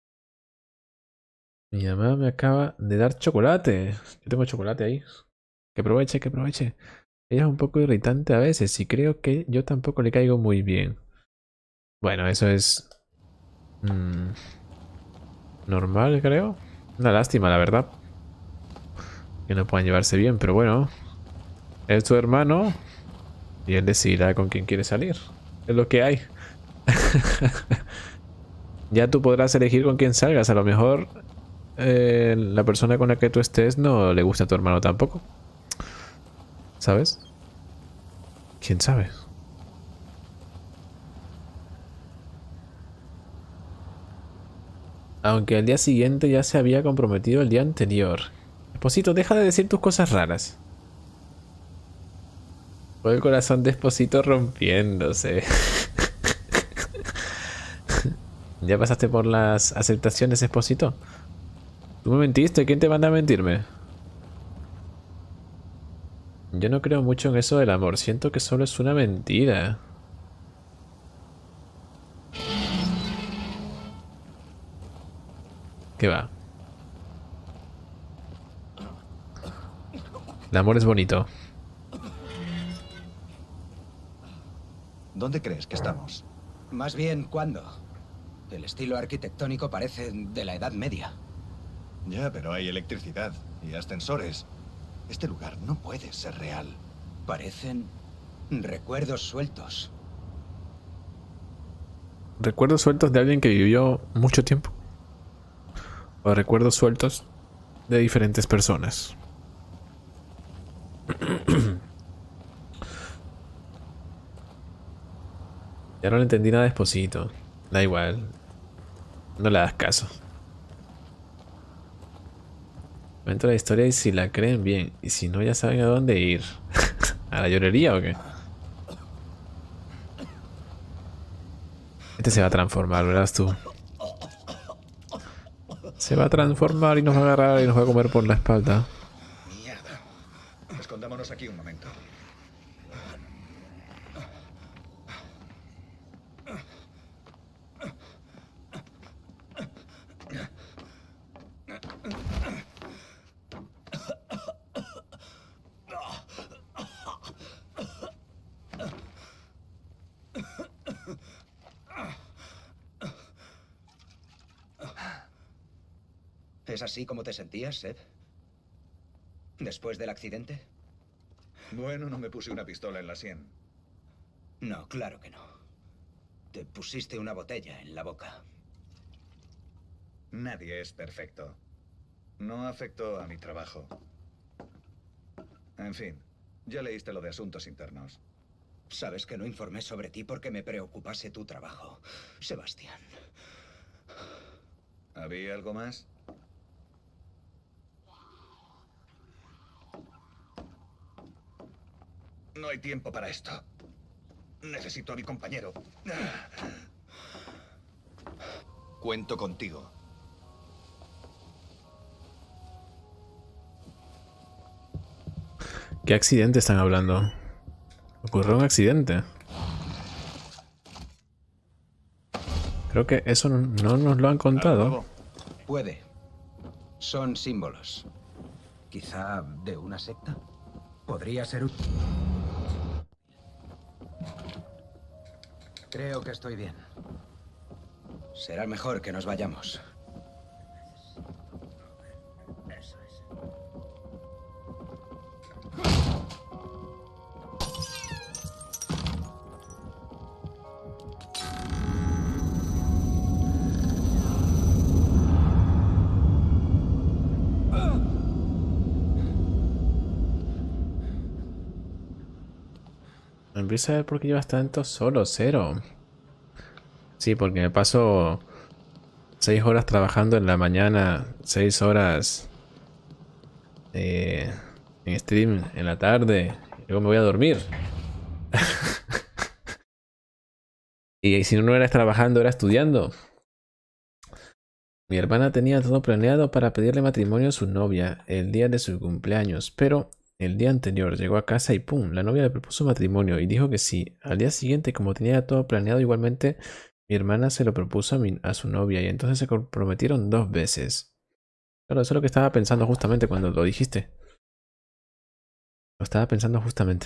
Mi mamá me acaba de dar chocolate. Yo tengo chocolate ahí. Que aproveche, que aproveche. Ella es un poco irritante a veces y creo que yo tampoco le caigo muy bien. Bueno, eso es... normal, creo. Una lástima, la verdad. Que no puedan llevarse bien, pero bueno. Es tu hermano y él decidirá con quién quiere salir. Es lo que hay. Ya tú podrás elegir con quién salgas. A lo mejor la persona con la que tú estés no le gusta a tu hermano tampoco. ¿Sabes? ¿Quién sabe? Aunque al día siguiente ya se había comprometido el día anterior. Esposito, deja de decir tus cosas raras. Fue el corazón de Esposito rompiéndose. ¿Ya pasaste por las aceptaciones, Esposito? ¿Tú me mentiste? ¿Quién te manda a mentirme? Yo no creo mucho en eso del amor. Siento que solo es una mentira. ¿Qué va? El amor es bonito. ¿Dónde crees que estamos? Más bien, ¿cuándo? El estilo arquitectónico parece de la Edad Media. Ya, pero hay electricidad y ascensores. Este lugar no puede ser real. Parecen recuerdos sueltos. ¿Recuerdos sueltos de alguien que vivió mucho tiempo? ¿O recuerdos sueltos de diferentes personas? Ya no le entendí nada de Esposito. Da igual. No le das caso. Cuento la historia y si la creen bien. Y si no, ya saben a dónde ir. ¿A la llorería o qué? Este se va a transformar, verás tú. Se va a transformar y nos va a agarrar y nos va a comer por la espalda. Mierda. Escondámonos aquí un momento. ¿Es así como te sentías, Seb? ¿Después del accidente? Bueno, no me puse una pistola en la sien. No, claro que no. Te pusiste una botella en la boca. Nadie es perfecto. No afectó a mi trabajo. En fin, ya leíste lo de asuntos internos. Sabes que no informé sobre ti porque me preocupase tu trabajo, Sebastián. ¿Había algo más? No hay tiempo para esto. Necesito a mi compañero. Cuento contigo. ¿Qué accidente están hablando? ¿Ocurrió un accidente? Creo que eso no nos lo han contado. Puede. Son símbolos. Quizá de una secta. Podría ser útil. Creo que estoy bien. Será mejor que nos vayamos. Eso es. Empieza a ver por qué llevas tanto solo, Cero. Sí, porque me paso 6 horas trabajando en la mañana, 6 horas en stream en la tarde, y luego me voy a dormir. Y si no era trabajando, era estudiando. Mi hermana tenía todo planeado para pedirle matrimonio a su novia el día de su cumpleaños, pero el día anterior llegó a casa y ¡pum! La novia le propuso matrimonio y dijo que sí. Al día siguiente, como tenía todo planeado igualmente, mi hermana se lo propuso a su novia y entonces se comprometieron 2 veces. Claro, eso es lo que estaba pensando justamente cuando lo dijiste. Lo estaba pensando justamente.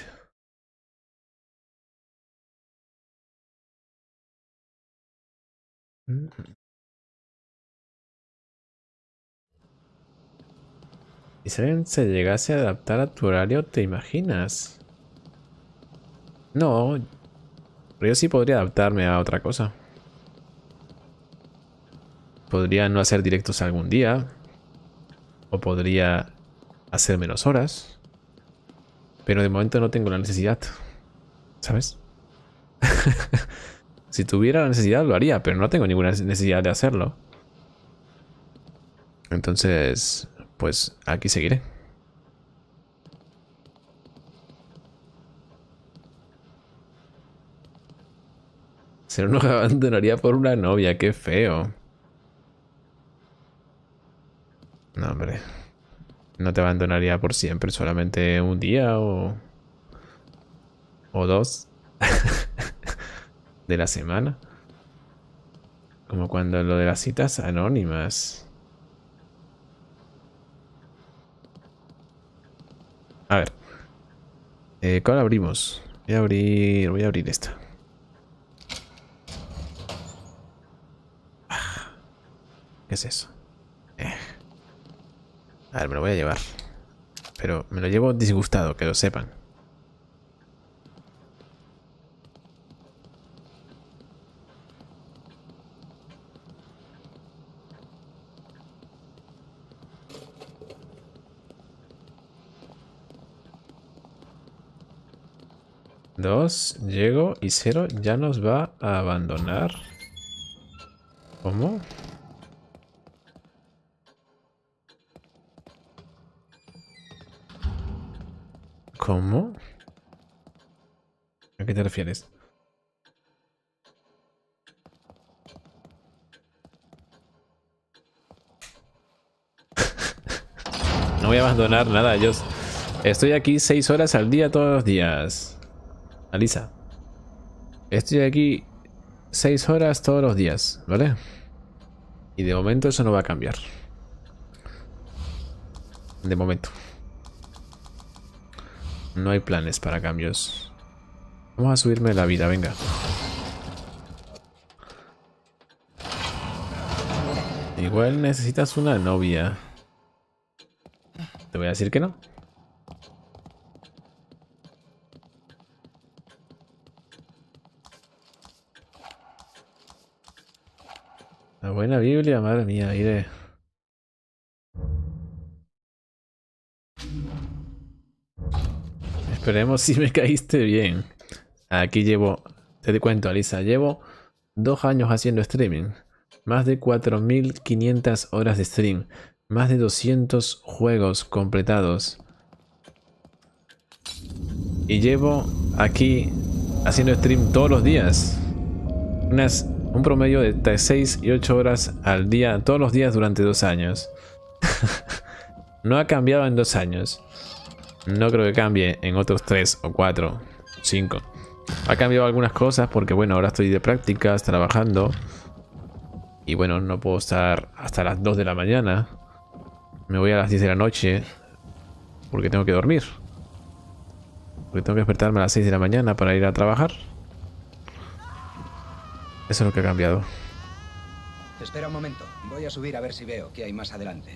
¿Y si alguien se llegase a adaptar a tu horario, te imaginas? No, pero yo sí podría adaptarme a otra cosa. Podría no hacer directos algún día. O podría hacer menos horas. Pero de momento no tengo la necesidad. ¿Sabes? Si tuviera la necesidad lo haría, pero no tengo ninguna necesidad de hacerlo. Entonces, pues aquí seguiré. Se nos abandonaría por una novia, qué feo. No, hombre. No te abandonaría por siempre, solamente un día o dos de la semana. Como cuando lo de las citas anónimas. A ver. ¿Cuál abrimos? Voy a abrir esta. ¿Qué es eso? A ver, me lo voy a llevar. Pero me lo llevo disgustado, que lo sepan. Dos, llego y cero ya nos va a abandonar. ¿Cómo? ¿Cómo? ¿A qué te refieres? No voy a abandonar nada, yo estoy aquí 6 horas al día todos los días. Alisa. Estoy aquí 6 horas todos los días, ¿vale? Y de momento eso no va a cambiar. De momento. No hay planes para cambios. Vamos a subirme la vida, venga. Igual necesitas una novia. Te voy a decir que no. La buena Biblia, madre mía, aire. Esperemos si me caíste bien. Aquí llevo, te cuento, Alisa, llevo 2 años haciendo streaming. Más de 4500 horas de stream. Más de 200 juegos completados. Y llevo aquí haciendo stream todos los días. Un promedio de 6 y 8 horas al día, todos los días durante 2 años. No ha cambiado en 2 años. No creo que cambie en otros 3 o 4, 5. Ha cambiado algunas cosas porque bueno, ahora estoy de prácticas, trabajando. Y bueno, no puedo estar hasta las 2 de la mañana. Me voy a las 10 de la noche porque tengo que dormir. Porque tengo que despertarme a las 6 de la mañana para ir a trabajar. Eso es lo que ha cambiado. Espera un momento. Voy a subir a ver si veo qué hay más adelante.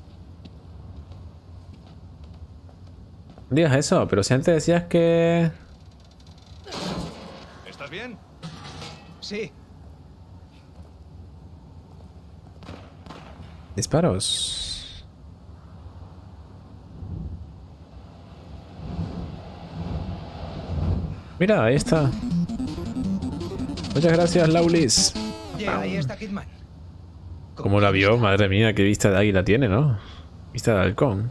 No digas eso, pero si antes decías que... ¿Estás bien? Sí. Disparos. Mira, ahí está. Muchas gracias, Laulis. Yeah, ahí está Kidman. ¿Cómo la vio? Madre mía, qué vista de águila tiene, ¿no? Vista de halcón.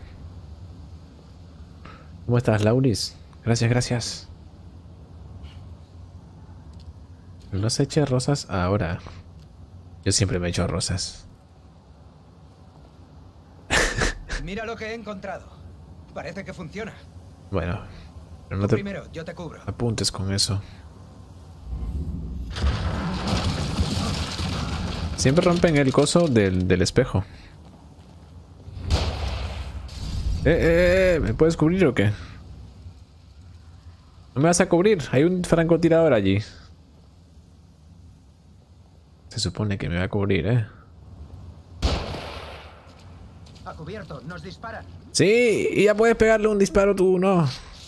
¿Cómo estás, Laulis? Gracias, gracias. No se eche rosas ahora. Yo siempre me echo rosas. Mira lo que he encontrado. Parece que funciona. Bueno, pero no Tú te primero, yo te cubro. apuntes con eso. Siempre rompen el coso del espejo. ¿Me puedes cubrir o qué? ¿No me vas a cubrir? Hay un francotirador allí. Se supone que me va a cubrir, ¿eh? A cubierto, nos disparan. Sí, y ya puedes pegarle un disparo tú, ¿no?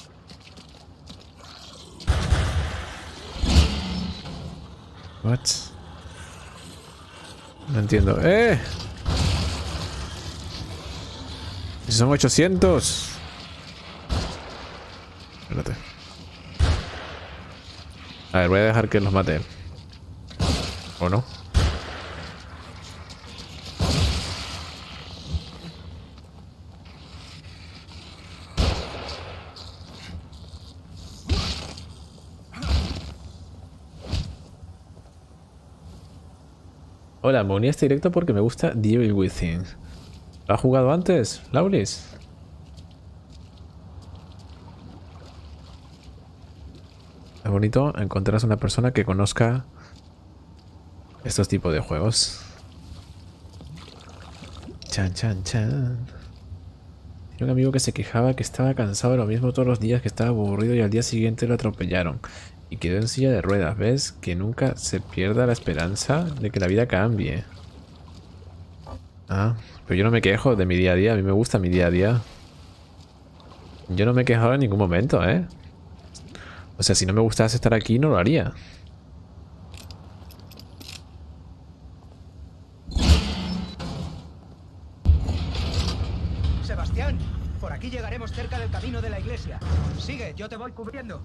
What? No entiendo. ¡Eh! Si son 800. Espérate. A ver, voy a dejar que los mate. ¿O no? Hola, me uní a este directo porque me gusta The Evil Within. ¿Lo has jugado antes, Laulis? Es bonito encontrarse una persona que conozca estos tipos de juegos. Chan, chan, chan. Tenía un amigo que se quejaba que estaba cansado de lo mismo todos los días, que estaba aburrido y al día siguiente lo atropellaron. Y quedó en silla de ruedas. ¿Ves? Que nunca se pierda la esperanza de que la vida cambie. Ah, pero yo no me quejo de mi día a día. A mí me gusta mi día a día. Yo no me he quejado en ningún momento, ¿eh? O sea, si no me gustase estar aquí, no lo haría. Sebastián, por aquí llegaremos cerca del camino de la iglesia. Sigue, yo te voy cubriendo.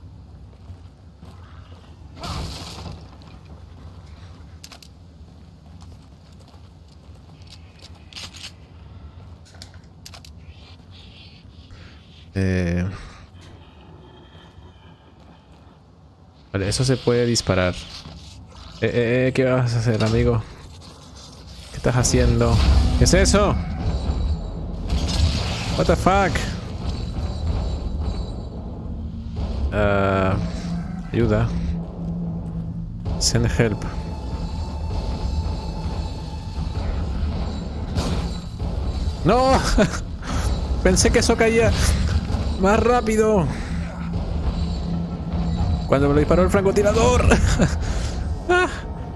Vale, eso se puede disparar. ¿Qué vas a hacer, amigo? ¿Qué estás haciendo? ¿Qué es eso? What the fuck? Ayuda. Send help. ¡No! Pensé que eso caía más rápido cuando me lo disparó el francotirador. Ah.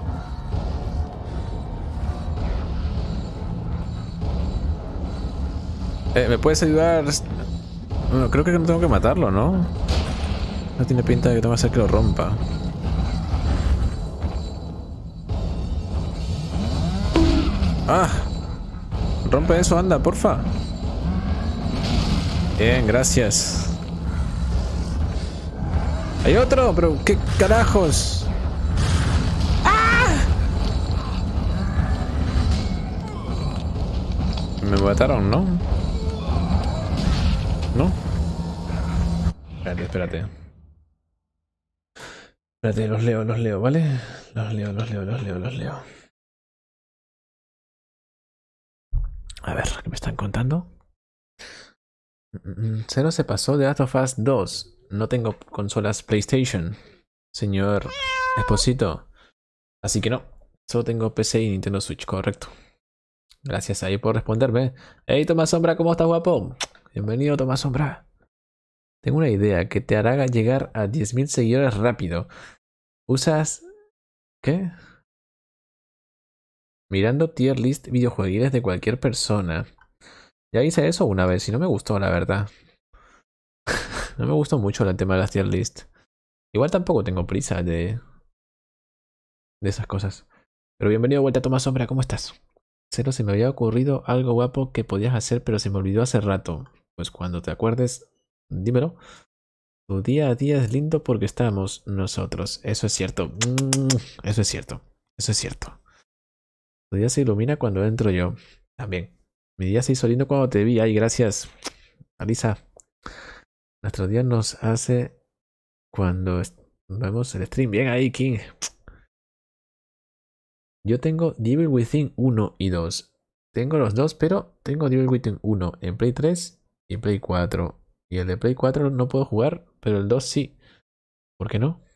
¿Me puedes ayudar? Bueno, creo que no tengo que matarlo, ¿no? No tiene pinta de que tengo que hacer que lo rompa. ¡Ah! Rompe eso, anda, porfa. Bien, gracias. Hay otro, pero ¿qué carajos? ¡Ah! Me mataron, ¿no? ¿No? Espérate. Espérate, los leo, ¿vale? Los leo. A ver, ¿qué me están contando? Cero se pasó de Last of Us 2. No tengo consolas PlayStation, señor Esposito. Así que no. Solo tengo PC y Nintendo Switch, correcto. Gracias ahí por responderme. Hey, Tomás Sombra, ¿cómo estás, guapo? Bienvenido, Tomás Sombra. Tengo una idea que te hará llegar a 10.000 seguidores rápido. ¿Usas... qué? Mirando tier list videojueguiles de cualquier persona. Ya hice eso una vez y no me gustó, la verdad. No me gustó mucho el tema de las tier list. Igual tampoco tengo prisa de esas cosas. Pero bienvenido de vuelta, Tomás Sombra, ¿cómo estás? Cero, se me había ocurrido algo guapo que podías hacer, pero se me olvidó hace rato. Pues cuando te acuerdes, dímelo. Tu día a día es lindo porque estamos nosotros. Eso es cierto. Eso es cierto. Eso es cierto. Tu día se ilumina cuando entro yo. También. Mi día se hizo lindo cuando te vi. Ay, gracias, Alisa. Nuestro día nos hace cuando vemos el stream. Bien ahí, King. Yo tengo The Evil Within 1 y 2. Tengo los dos, pero tengo The Evil Within 1 en Play 3 y Play 4. Y el de Play 4 no puedo jugar, pero el 2 sí. ¿Por qué no?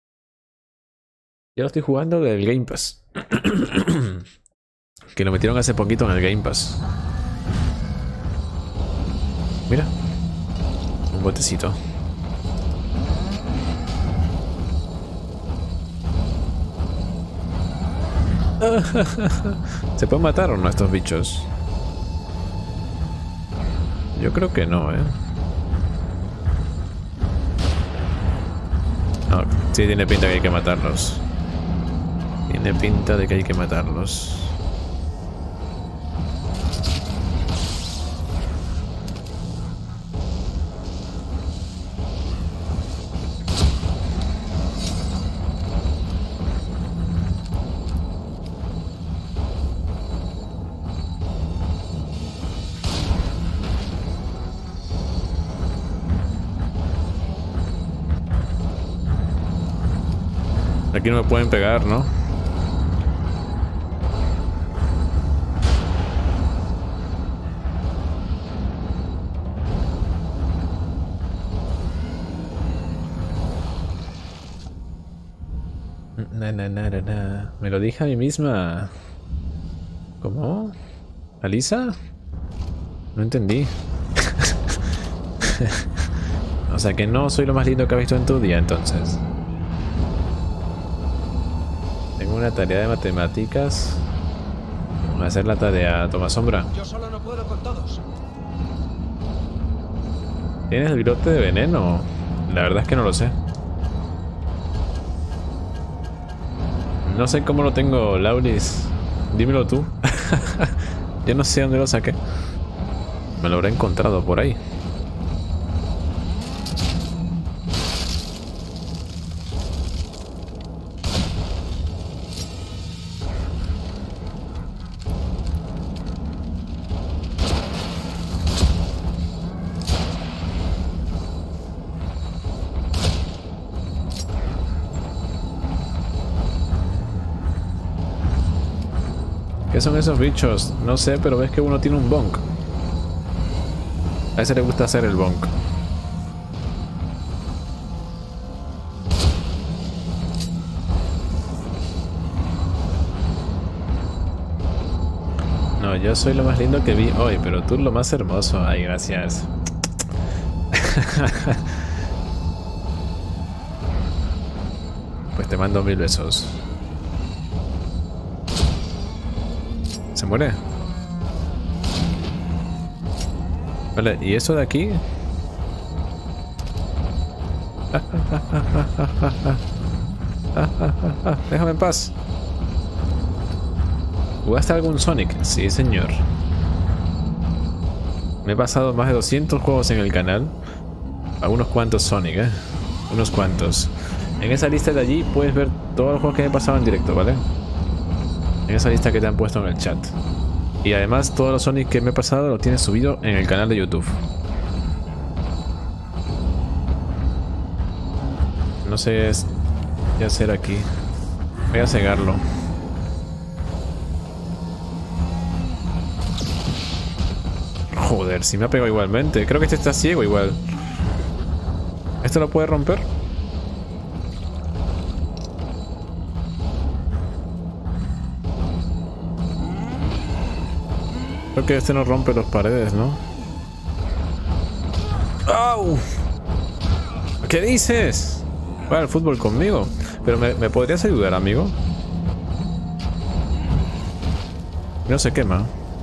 Yo lo estoy jugando del Game Pass. Que lo metieron hace poquito en el Game Pass. Mira. Un botecito. ¿Se pueden matar o no estos bichos? Yo creo que no, ¿eh? No, sí tiene pinta que hay que matarlos. Tiene pinta de que hay que matarlos. Aquí no me pueden pegar, ¿no? Me lo dije a mí misma. ¿Cómo? ¿Alisa? No entendí. O sea que no soy lo más lindo que has visto en tu día, entonces. Tengo una tarea de matemáticas. Vamos a hacer la tarea. Toma sombra. Yo solo no puedo con todos. ¿Tienes el virote de veneno? La verdad es que no lo sé. No sé cómo lo tengo, Lauris. Dímelo tú. Yo no sé dónde lo saqué. Me lo habré encontrado por ahí. ¿Qué son esos bichos? No sé, pero ves que uno tiene un bonk. A ese le gusta hacer el bonk. No, yo soy lo más lindo que vi hoy, pero tú lo más hermoso. Ay, gracias. Pues te mando 1000 besos. ¿Se muere? Vale, ¿y eso de aquí? Déjame en paz. ¿Jugaste algún Sonic? Sí, señor. Me he pasado más de 200 juegos en el canal. A unos cuantos Sonic, unos cuantos. En esa lista de allí puedes ver todos los juegos que me he pasado en directo, ¿vale? En esa lista que te han puesto en el chat. Y además todos los Sonic que me he pasado lo tienes subido en el canal de YouTube. No sé qué hacer aquí. Voy a cegarlo. Joder, si me ha pegado igualmente. Creo que este está ciego igual. ¿Esto lo puede romper? Creo que este no rompe las paredes, ¿no? ¡Au! ¿Qué dices? Juega al fútbol conmigo. Pero ¿me podrías ayudar, amigo? No se quema.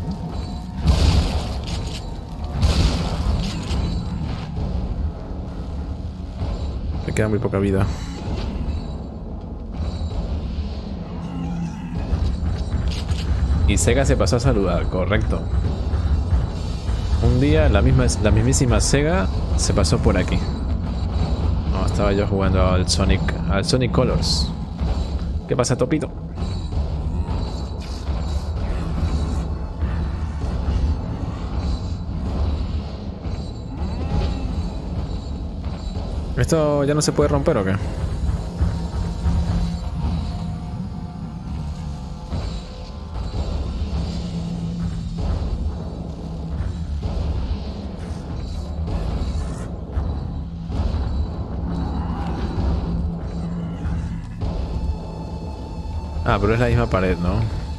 Me queda muy poca vida. Y Sega se pasó a saludar, correcto. Un día la mismísima Sega se pasó por aquí. No, estaba yo jugando al Sonic Colors. ¿Qué pasa, Topito? ¿Esto ya no se puede romper o qué? Ah, pero es la misma pared, ¿no?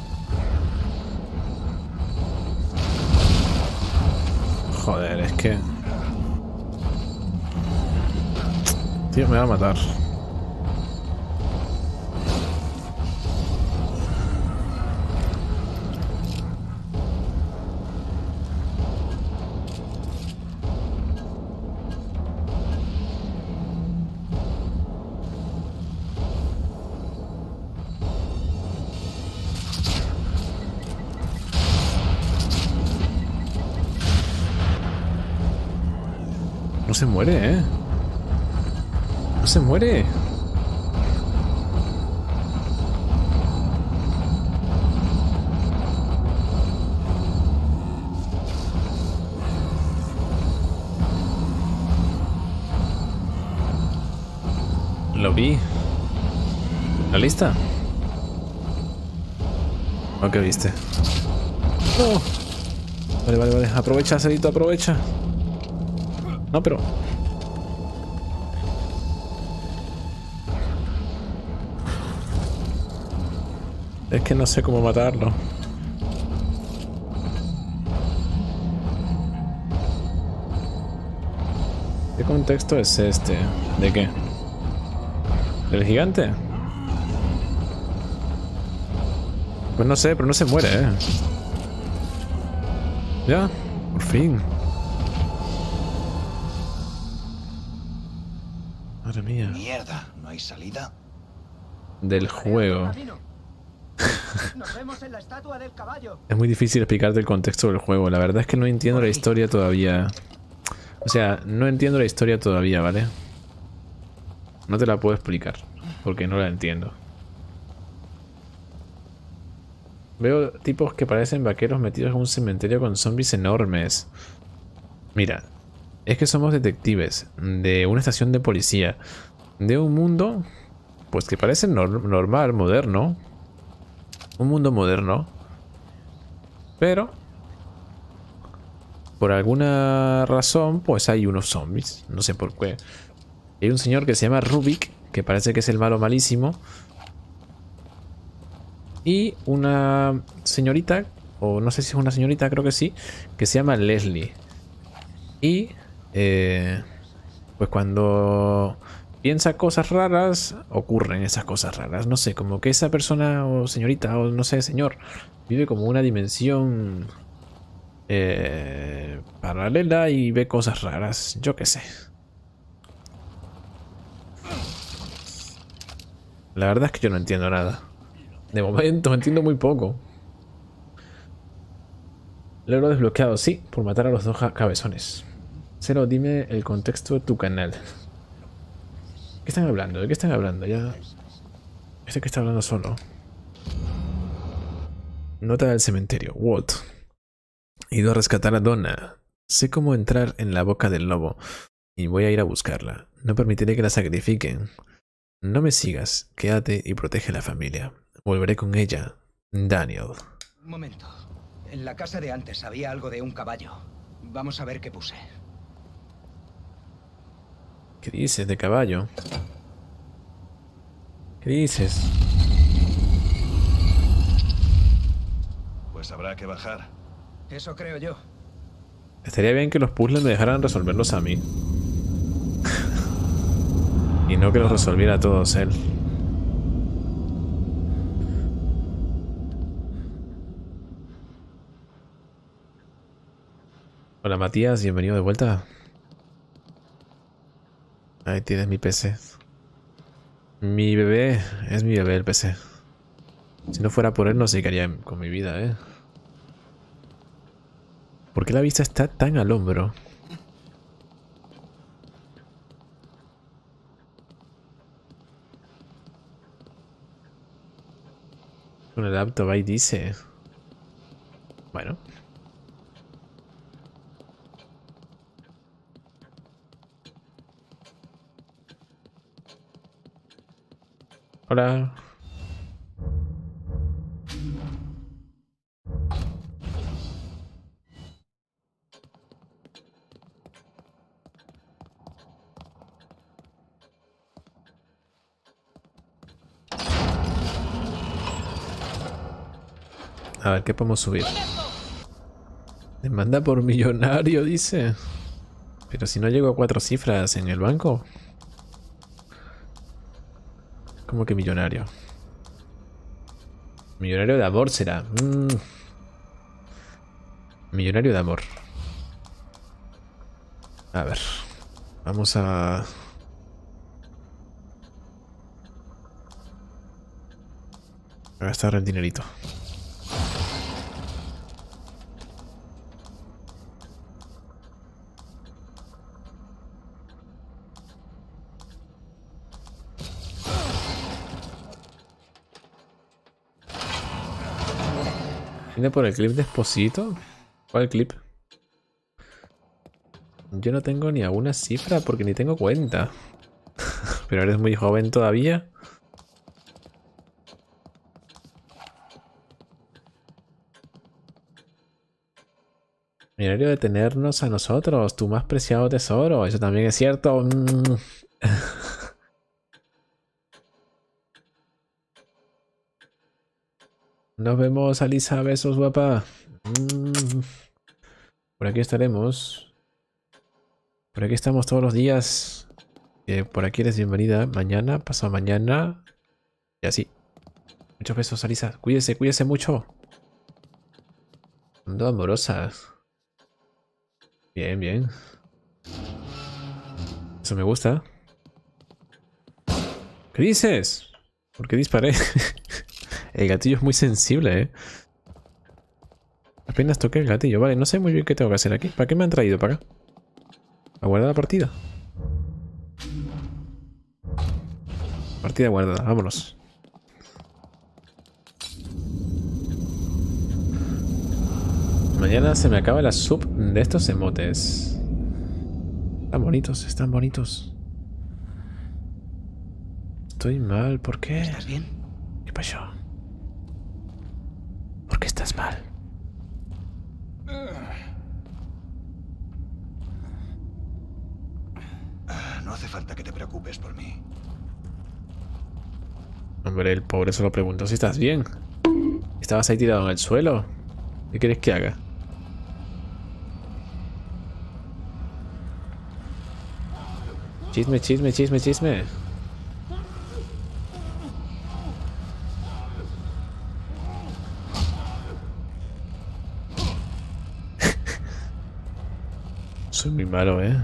Joder, es que... Tío, me va a matar. se muere, ¿eh? No se muere. Lo vi. ¿La lista? ¿O qué viste? ¡No! Vale, vale, vale. Aprovecha, Cerito, aprovecha. No, pero... Es que no sé cómo matarlo. ¿Qué contexto es este? ¿De qué? ¿Del gigante? Pues no sé, pero no se muere, ¿eh? Ya, por fin. Madre mía. Mierda, ¿no hay salida? Del juego. Nos vemos en la estatua del caballo. Es muy difícil explicarte el contexto del juego. La verdad es que no entiendo la historia todavía. O sea, no entiendo la historia todavía, ¿vale? No te la puedo explicar, porque no la entiendo. Veo tipos que parecen vaqueros metidos en un cementerio con zombies enormes. Mira, es que somos detectives de una estación de policía, de un mundo, pues que parece normal, moderno. Un mundo moderno. Pero, por alguna razón, pues hay unos zombies. No sé por qué. Hay un señor que se llama Rubik, que parece que es el malo malísimo. Y una señorita, o no sé si es una señorita, creo que sí, que se llama Leslie. Y pues cuando piensa cosas raras, ocurren esas cosas raras. No sé, como que esa persona o señorita, o no sé, señor, vive como una dimensión paralela y ve cosas raras. Yo qué sé. La verdad es que yo no entiendo nada. De momento entiendo muy poco. Logro desbloqueado, sí, por matar a los dos cabezones. Cero, dime el contexto de tu canal. ¿Qué están hablando? ¿De qué están hablando? Ya... Este que está hablando solo. Nota del cementerio. Walt. He ido a rescatar a Donna. Sé cómo entrar en la boca del lobo. Y voy a ir a buscarla. No permitiré que la sacrifiquen. No me sigas. Quédate y protege a la familia. Volveré con ella. Daniel. Un momento. En la casa de antes había algo de un caballo. Vamos a ver qué puse. ¿Qué dices de caballo? ¿Qué dices? Pues habrá que bajar. Eso creo yo. Estaría bien que los puzzles me dejaran resolverlos a mí. Y no que los resolviera todos él. Hola Matías, bienvenido de vuelta. Ahí tienes mi PC. Mi bebé, es mi bebé el PC. Si no fuera por él no sé qué haría con mi vida, ¿eh? ¿Por qué la vista está tan al hombro? Con el laptop ahí dice... Bueno. Hola. A ver, ¿qué podemos subir? Demanda por millonario, dice. Pero si no llego a 4 cifras en el banco. ¿Cómo que millonario? Millonario de amor será. Millonario de amor. A ver. Vamos a gastar el dinerito. ¿Viene por el clip de Esposito? ¿Cuál clip? Yo no tengo ni alguna cifra porque ni tengo cuenta. Pero eres muy joven todavía. En horario de tenernos a nosotros, tu más preciado tesoro. Eso también es cierto. Nos vemos, Alisa. Besos, guapa. Por aquí estaremos. Por aquí estamos todos los días. Por aquí eres bienvenida. Mañana, pasado mañana. Y así. Muchos besos, Alisa. Cuídese, cuídese mucho. Ando amorosas. Bien, bien. Eso me gusta. ¿Qué dices? ¿Por qué disparé? El gatillo es muy sensible, ¿eh? Apenas toqué el gatillo. Vale, no sé muy bien qué tengo que hacer aquí. ¿Para qué me han traído para acá? ¿A guardar la partida? Partida guardada. Vámonos. Mañana se me acaba la sub de estos emotes. Están bonitos, están bonitos. Estoy mal, ¿por qué? ¿Estás bien? ¿Qué pasó? ¿Por qué estás mal? No hace falta que te preocupes por mí. Hombre, el pobre solo preguntó si estás bien. ¿Estabas ahí tirado en el suelo? ¿Qué quieres que haga? Chisme, chisme, chisme, chisme. Soy muy malo, ¿eh?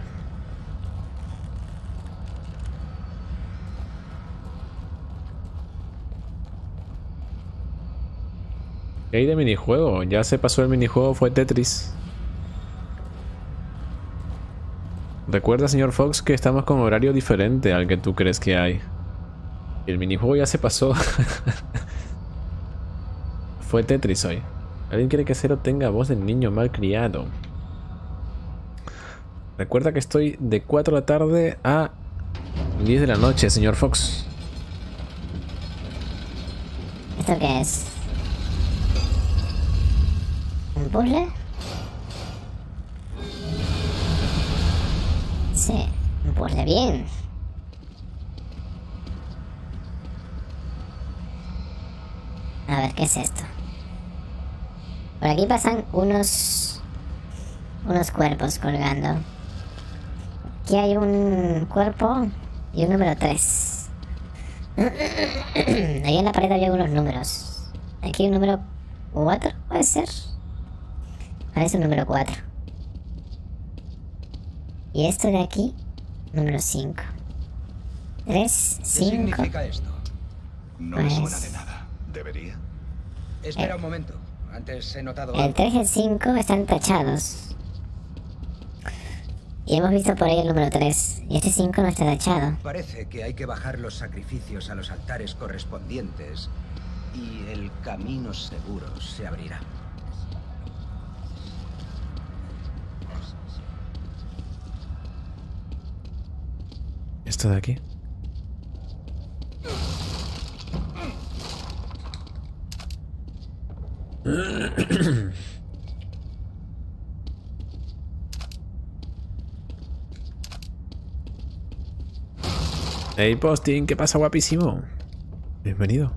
¿Qué hay de minijuego? Ya se pasó el minijuego, fue Tetris. Recuerda, señor Fox, que estamos con horario diferente al que tú crees que hay. Y el minijuego ya se pasó. Fue Tetris hoy. ¿Alguien quiere que Zero tenga voz de niño mal criado? Recuerda que estoy de 4 de la tarde a 10 de la noche, señor Fox. ¿Esto qué es? ¿Un puzzle? Sí, un puzzle bien. A ver, ¿qué es esto? Por aquí pasan unos cuerpos colgando. Aquí hay un cuerpo y un número 3. Ahí en la pared había unos números. Aquí hay un número 4, puede ser. Parece un número 4. Y esto de aquí, número 5. 3, ¿Qué 5. significa esto? No Pues- me suena de nada. ¿Debería? Espera un momento. Antes he notado El algo. 3 y el 5 están tachados. Y hemos visto por ahí el número 3. Y este 5 no está tachado. Parece que hay que bajar los sacrificios a los altares correspondientes y el camino seguro se abrirá. Esto de aquí. Hey Posting, ¿qué pasa, guapísimo? Bienvenido.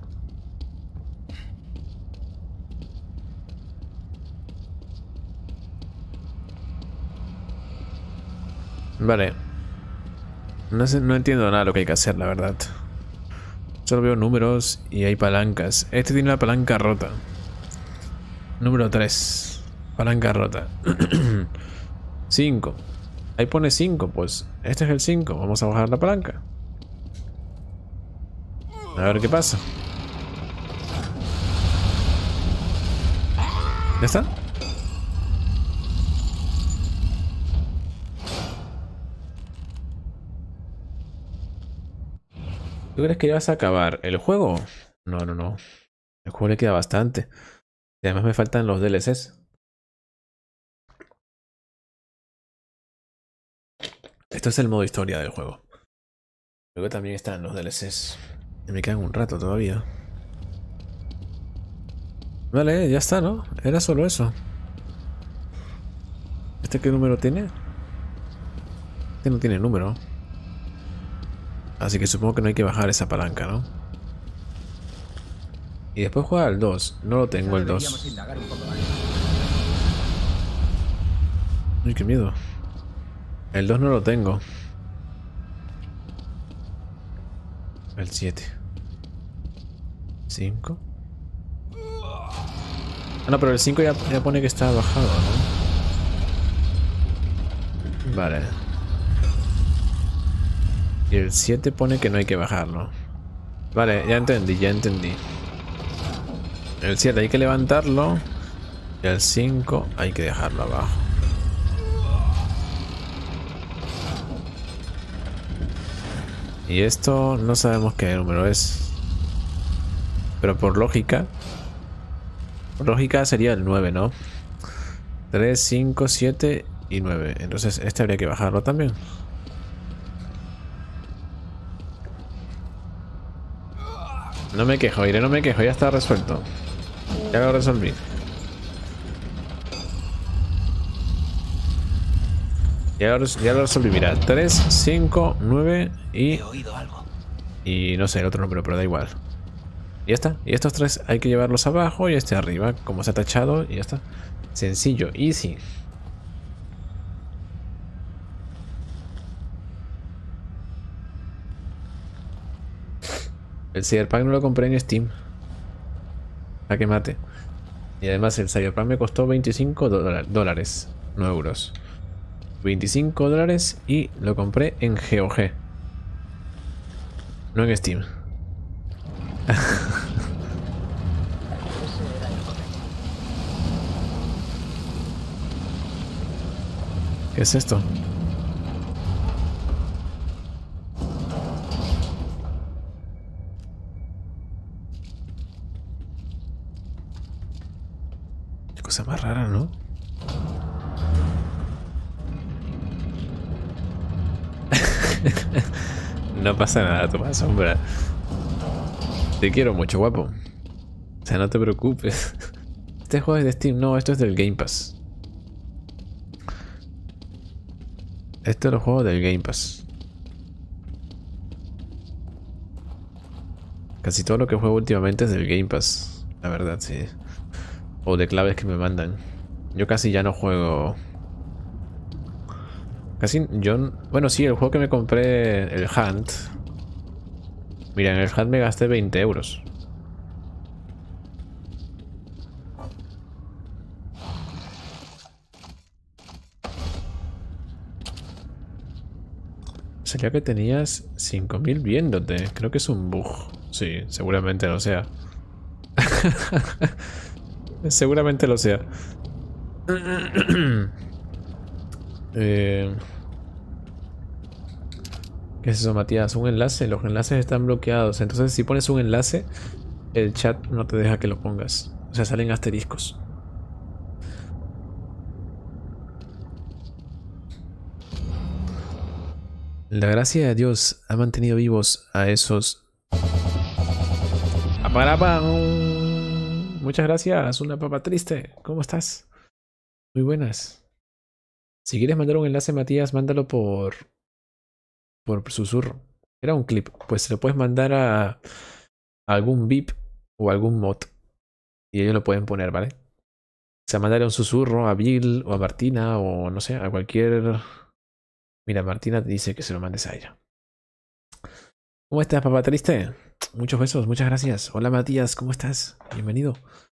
Vale. No sé, no entiendo nada de lo que hay que hacer, la verdad. Solo veo números y hay palancas. Este tiene la palanca rota. Número 3. Palanca rota. 5. Ahí pone 5, pues este es el 5. Vamos a bajar la palanca. A ver qué pasa. ¿Ya está? ¿Tú crees que ya vas a acabar el juego? No, no, no. El juego le queda bastante. Y además me faltan los DLCs. Esto es el modo historia del juego. Luego también están los DLCs. Y me quedan un rato todavía. Vale, ya está, ¿no? Era solo eso. ¿Este qué número tiene? Este no tiene número. Así que supongo que no hay que bajar esa palanca, ¿no? Y después juega al 2. No lo tengo el 2. Uy, qué miedo. El 2 no lo tengo. El 7. 5. Ah, no, pero el 5 ya pone que está bajado, ¿no? Vale. Y el 7 pone que no hay que bajarlo. Vale, ya entendí, ya entendí. El 7 hay que levantarlo. Y el 5 hay que dejarlo abajo. Y esto no sabemos qué número es. Pero por lógica sería el 9, ¿no? 3, 5, 7 y 9. Entonces este habría que bajarlo también. No me quejo, Irene, no me quejo, ya está resuelto. Ya lo resolví. Ya lo resolví, mira. 3, 5, 9 y... Y no sé el otro número, pero da igual. Y ya está. Y estos tres hay que llevarlos abajo y este arriba, como se ha tachado, y ya está. Sencillo, easy. El Cyberpunk no lo compré en Steam. A que mate. Y además el Cyberpunk me costó 25 dólares, no euros. 25 dólares y lo compré en GOG. No en Steam. ¿Qué es esto? Qué cosa más rara, ¿no? No pasa nada, toma sombra. Te quiero mucho, guapo. O sea, no te preocupes. Este juego es de Steam, no, esto es del Game Pass. Este es el juego del Game Pass. Casi todo lo que juego últimamente es del Game Pass. La verdad, sí. O de claves que me mandan. Yo casi ya no juego... Casi yo... Bueno, sí, el juego que me compré, el Hunt. Mira, en el Hunt me gasté 20 euros. Sería que tenías 5000 viéndote. Creo que es un bug. Sí, seguramente lo sea. Seguramente lo sea. ¿Qué es eso, Matías? Un enlace. Los enlaces están bloqueados. Entonces, si pones un enlace, el chat no te deja que lo pongas. O sea, salen asteriscos. La gracia de Dios ha mantenido vivos a esos... Muchas gracias, una papa triste. ¿Cómo estás? Muy buenas. Si quieres mandar un enlace, Matías, mándalo por susurro. Era un clip. Pues se lo puedes mandar a algún VIP o algún mod. Y ellos lo pueden poner, ¿vale? O sea, mandarle un susurro a Bill o a Martina o no sé, a cualquier... Mira, Martina te dice que se lo mandes a ella. ¿Cómo estás, papá triste? Muchos besos, muchas gracias. Hola, Matías, ¿cómo estás? Bienvenido.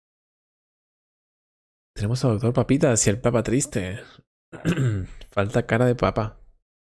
Tenemos al doctor Papitas y el papa triste. Falta cara de papa.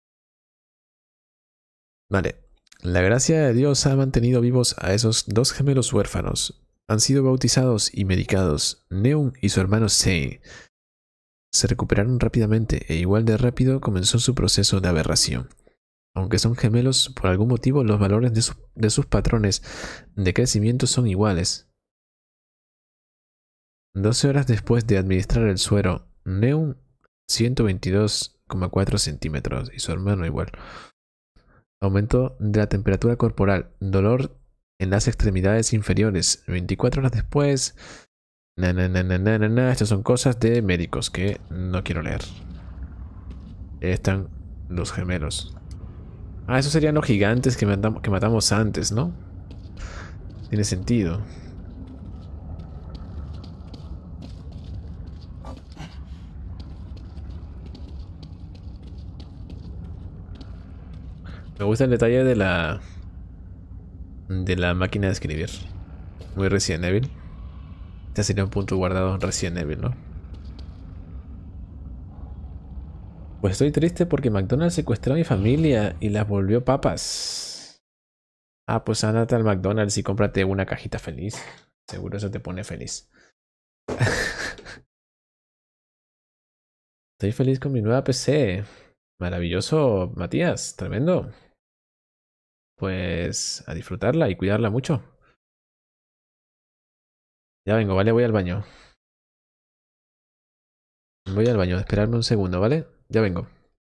Vale. La gracia de Dios ha mantenido vivos a esos dos gemelos huérfanos. Han sido bautizados y medicados. Neum y su hermano Sei se recuperaron rápidamente e igual de rápido comenzó su proceso de aberración. Aunque son gemelos, por algún motivo los valores de sus patrones de crecimiento son iguales. 12 horas después de administrar el suero, Neum 122,4 centímetros y su hermano igual. Aumento de la temperatura corporal, dolor en las extremidades inferiores, 24 horas después. Estas son cosas de médicos que no quiero leer. Ahí están los gemelos. Ah, esos serían los gigantes que matamos antes, ¿no? Tiene sentido. Me gusta el detalle de la máquina de escribir. Muy Resident Evil. Este sería un punto guardado en Resident Evil, ¿no? Pues estoy triste porque McDonald's secuestró a mi familia y las volvió papas. Ah, pues ándate al McDonald's y cómprate una cajita feliz. Seguro eso te pone feliz. Estoy feliz con mi nueva PC. Maravilloso, Matías. Tremendo. Pues a disfrutarla y cuidarla mucho. Ya vengo, ¿vale? Voy al baño. Voy al baño. Esperadme un segundo, ¿vale? Ya vengo.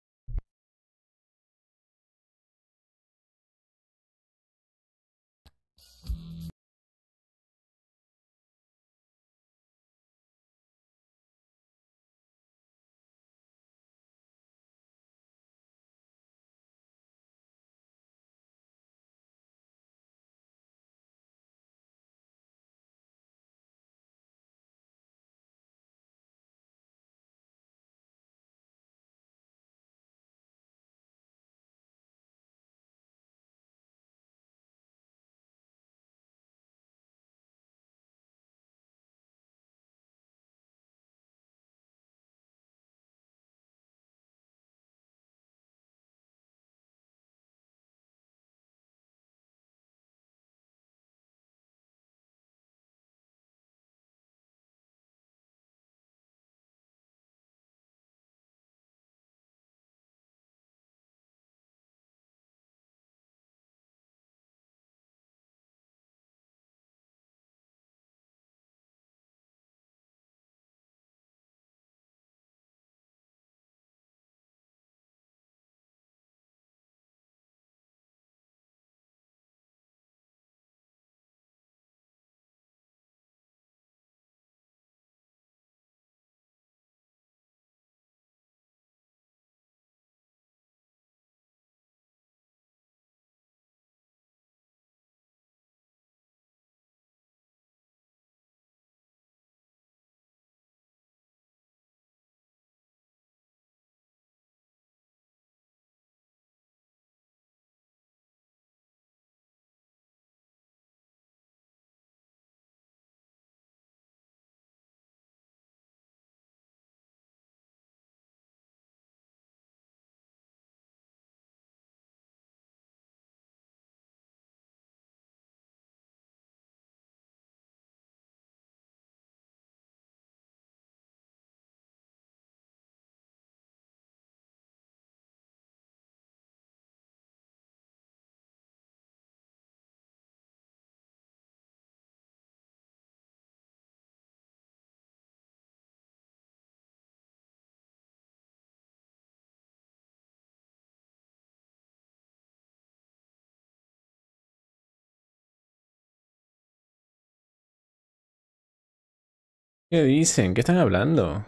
¿Qué dicen? ¿Qué están hablando?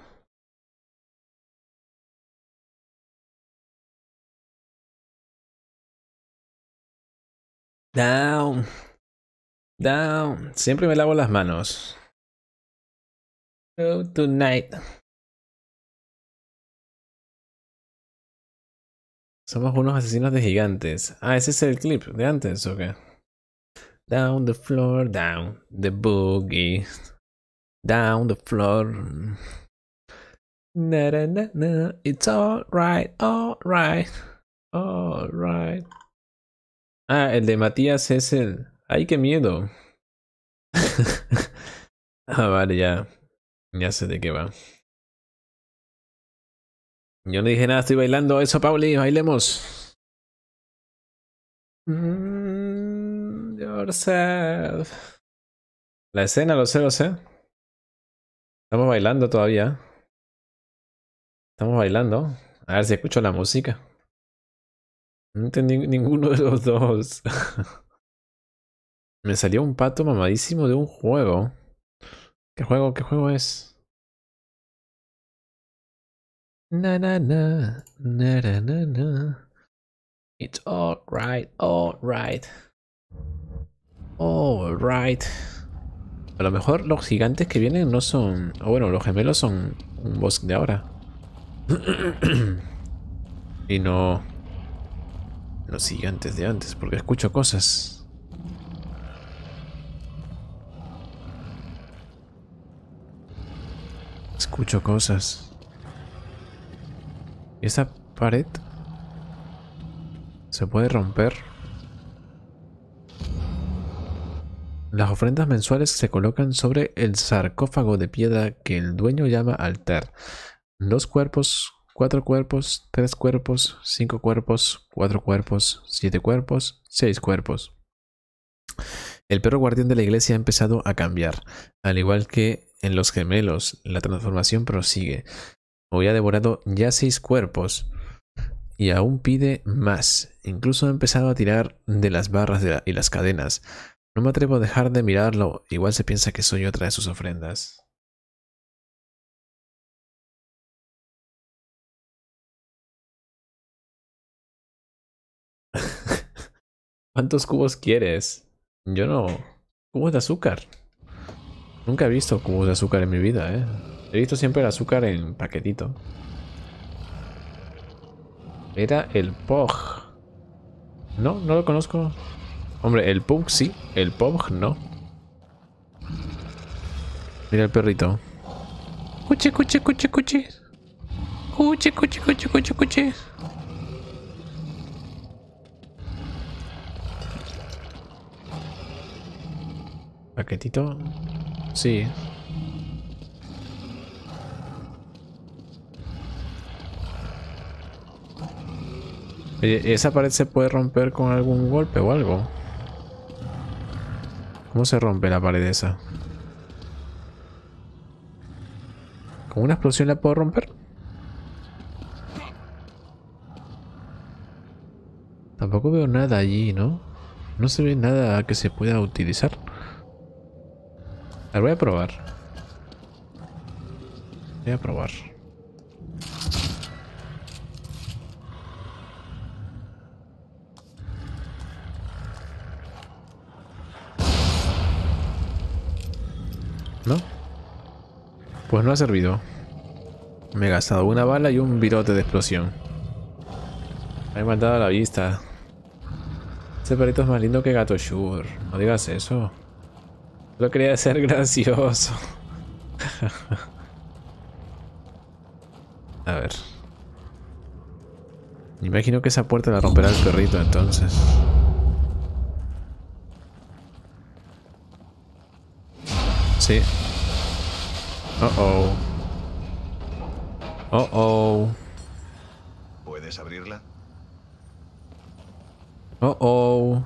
Down. Down. Siempre me lavo las manos. Go tonight. Somos unos asesinos de gigantes. Ah, ese es el clip de antes, ¿o qué? Down the floor, down the boogie. Down the floor. Na, na, na, na. It's alright, alright. Alright. Ah, el de Matías es el... ¡Ay, qué miedo! Ah, vale, ya. Ya sé de qué va. Yo no dije nada, estoy bailando eso, Pauli, bailemos. Yourself. La escena, lo sé, lo sé. Estamos bailando todavía. Estamos bailando. A ver si escucho la música. No entendí ninguno de los dos. Me salió un pato mamadísimo de un juego. ¿Qué juego? ¿Qué juego es? Na na na. Na na na na. It's alright, alright. Alright. A lo mejor los gigantes que vienen no son... O bueno, los gemelos son un boss de ahora. Y no... Los gigantes de antes, porque escucho cosas. Escucho cosas. ¿Esa pared se puede romper? Las ofrendas mensuales se colocan sobre el sarcófago de piedra que el dueño llama altar. 2 cuerpos, 4 cuerpos, 3 cuerpos, 5 cuerpos, 4 cuerpos, 7 cuerpos, 6 cuerpos. El perro guardián de la iglesia ha empezado a cambiar. Al igual que en los gemelos, la transformación prosigue. Hoy ha devorado ya 6 cuerpos. Y aún pide más. Incluso ha empezado a tirar de las barras y las cadenas. No me atrevo a dejar de mirarlo. Igual se piensa que soy otra de sus ofrendas. ¿Cuántos cubos quieres? Yo no... Cubos de azúcar. Nunca he visto cubos de azúcar en mi vida, ¿eh? He visto siempre el azúcar en paquetito. Era el Pog. No, no lo conozco. Hombre, el Pug sí, el Pog no. Mira el perrito. Cuche, cuche, cuche, cuche. Cuche, cuche, cuche, cuche, cuche. Paquetito. Sí. Oye, ¿esa pared se puede romper con algún golpe o algo? ¿Cómo se rompe la pared esa? ¿Con una explosión la puedo romper? Tampoco veo nada allí, ¿no? No se ve nada que se pueda utilizar. A ver, voy a probar. Voy a probar. ¿No? Pues no ha servido. Me he gastado una bala y un virote de explosión. Me he matado a la vista. Ese perrito es más lindo que Gato Shure. No digas eso. Solo quería ser gracioso. A ver. Me imagino que esa puerta la romperá el perrito entonces. Sí. Oh. ¿Puedes abrirla? Oh.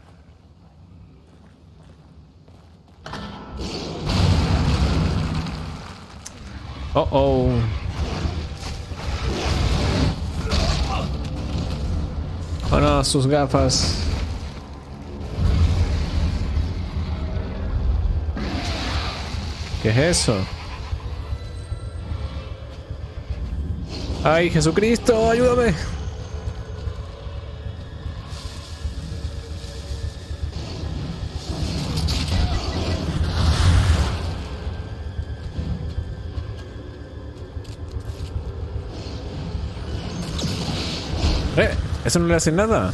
Oh no, sus gafas. ¿Qué es eso? ¡Ay, Jesucristo, ayúdame! Eso no le hace nada.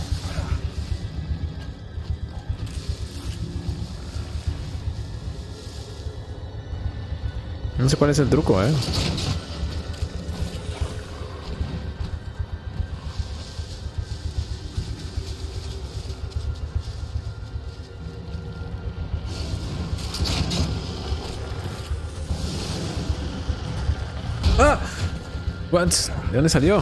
No sé cuál es el truco, ¿eh? ¡Ah! ¿What? ¿De dónde salió?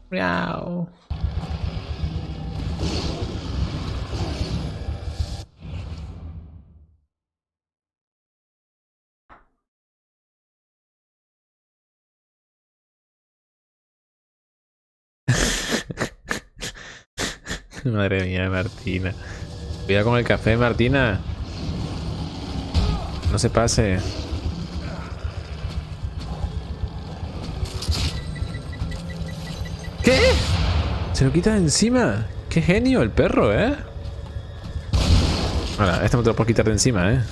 Miau. Madre mía, Martina. Cuidado con el café, Martina. No se pase. ¿Qué? Se lo quita de encima. Qué genio el perro, ¿eh? Ahora, este me te lo puedo quitar de encima, ¿eh?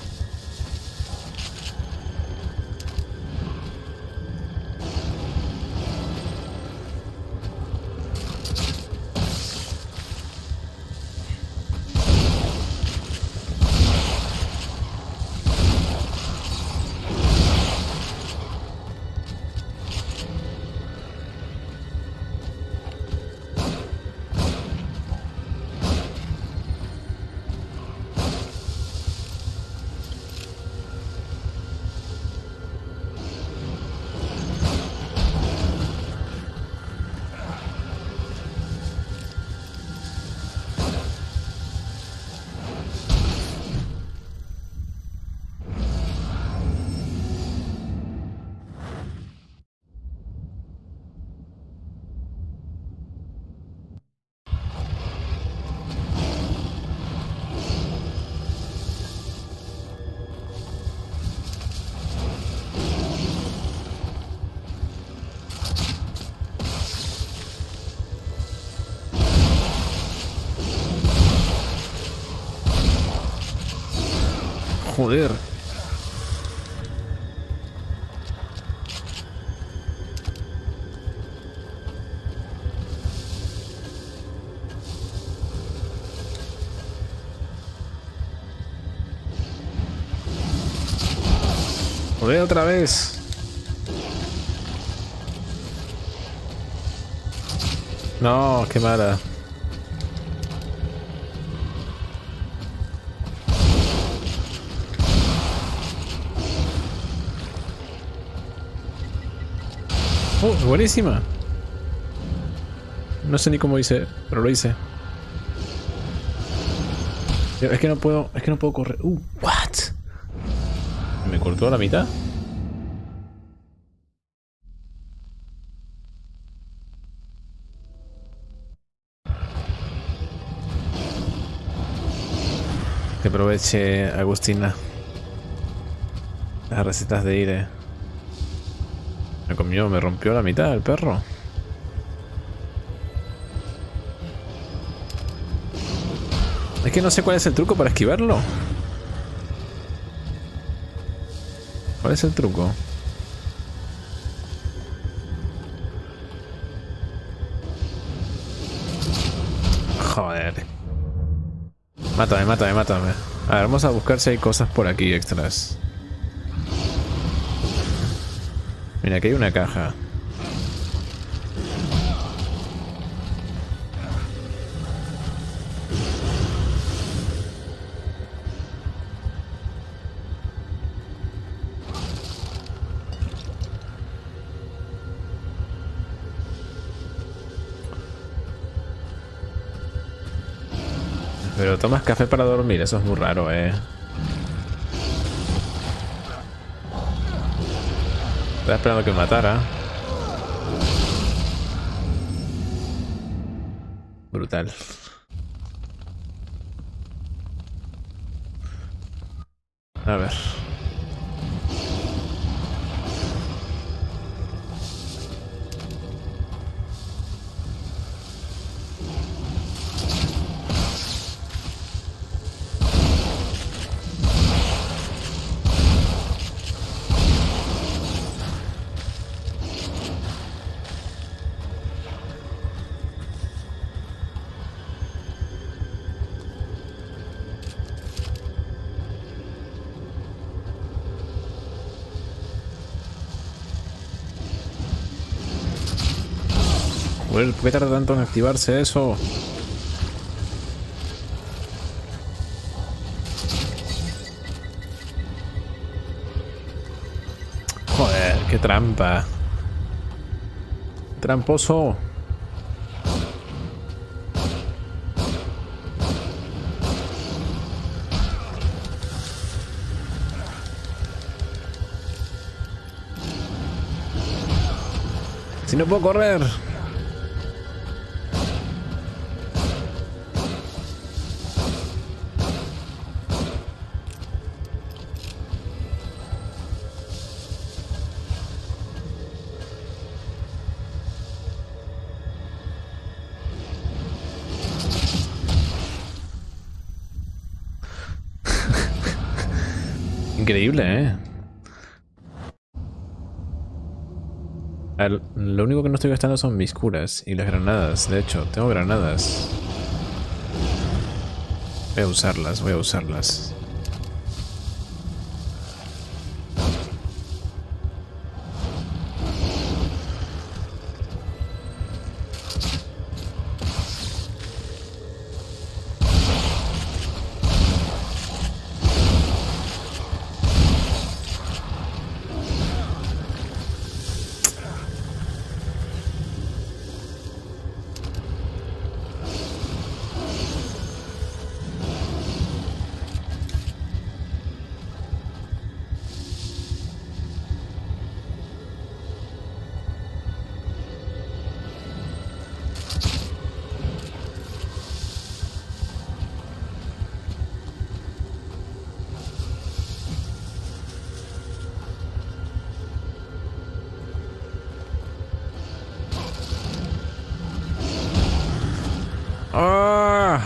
Joder. Joder, otra vez. No, qué mala. Oh, buenísima. No sé ni cómo hice, pero lo hice. Es que no puedo correr. What? ¿Me cortó a la mitad? Que aproveche, Agustina, las recetas de Ire. Me comió, me rompió la mitad el perro. Es que no sé cuál es el truco para esquivarlo. ¿Cuál es el truco? Joder. Mátame, mátame, mátame. A ver, vamos a buscar si hay cosas por aquí extras. Mira, aquí hay una caja. Pero tomas café para dormir, eso es muy raro, Estaba esperando que me matara. Brutal. A ver. ¿Por qué tarda tanto en activarse eso? Joder, qué trampa. Tramposo. Si no puedo correr. Increíble, ¿eh? A ver, lo único que no estoy gastando son mis curas y las granadas. De hecho, tengo granadas. Voy a usarlas, voy a usarlas. ¡Ah!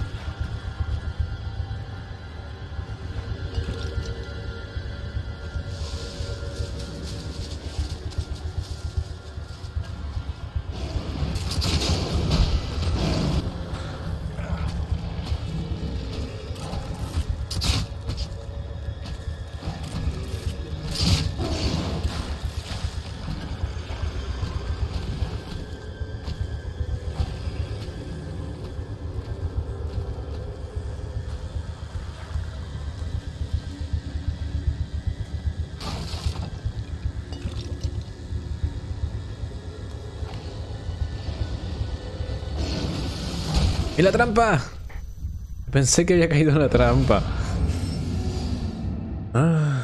¡Y la trampa! Pensé que había caído en la trampa. Ah.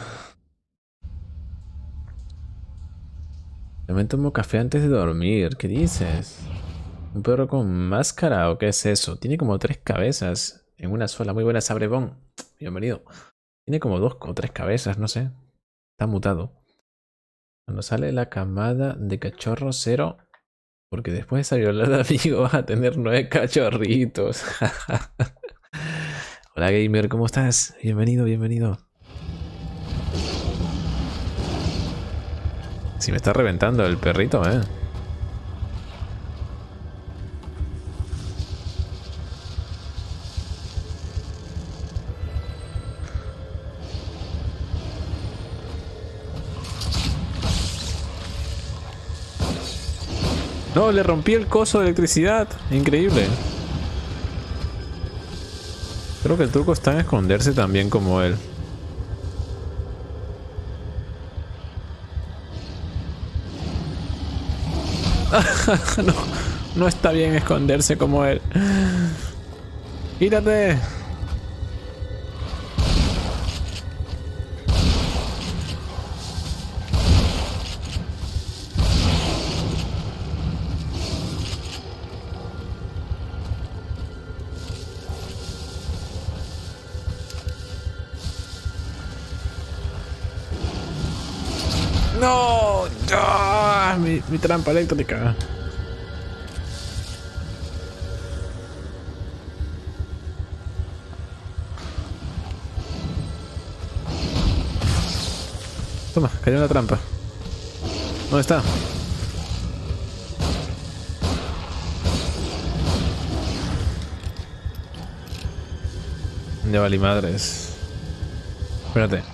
Yo me tomo café antes de dormir. ¿Qué dices? ¿Un perro con máscara o qué es eso? Tiene como 3 cabezas en una sola. Muy buena, Sabrebón. Bienvenido. Tiene como 2 o 3 cabezas, no sé. Está mutado. Cuando sale la camada de cachorro 0... Porque después de esa violada, amigo, vas a tener 9 cachorritos. Hola, gamer, ¿cómo estás? Bienvenido, bienvenido. Si me está reventando el perrito, ¿eh? No, le rompí el coso de electricidad. Increíble. Creo que el truco está en esconderse también como él. No, no está bien esconderse como él. ¡Quítate! ¡No! ¡Ah! Mi trampa eléctrica. Toma, cayó en la trampa. ¿Dónde está? Ya valí madres. Espérate.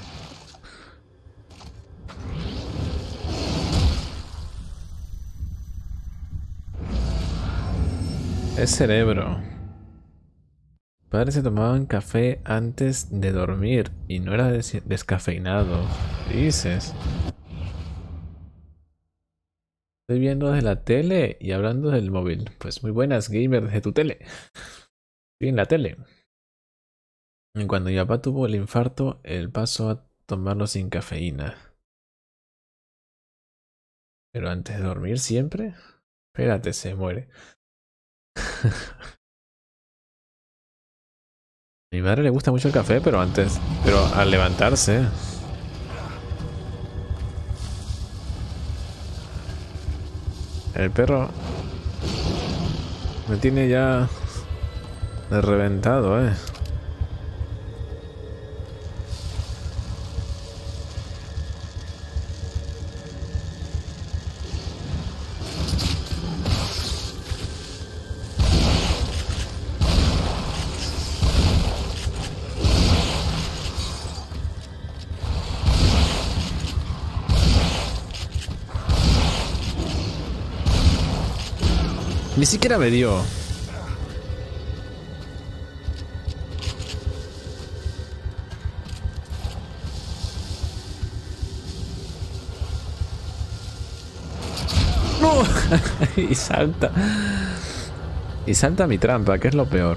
Es cerebro. Padres se tomaban café antes de dormir y no era descafeinado. ¿Qué dices? Estoy viendo desde la tele y hablando del móvil. Pues muy buenas, gamer, desde tu tele. Estoy en la tele. Y cuando mi papá tuvo el infarto, él pasó a tomarlo sin cafeína. Pero antes de dormir siempre. Espérate, se muere. A mi madre le gusta mucho el café, pero antes. Pero al levantarse. El perro me tiene ya de reventado, Ni siquiera me dio. ¡No! Y salta. Y salta mi trampa, que es lo peor.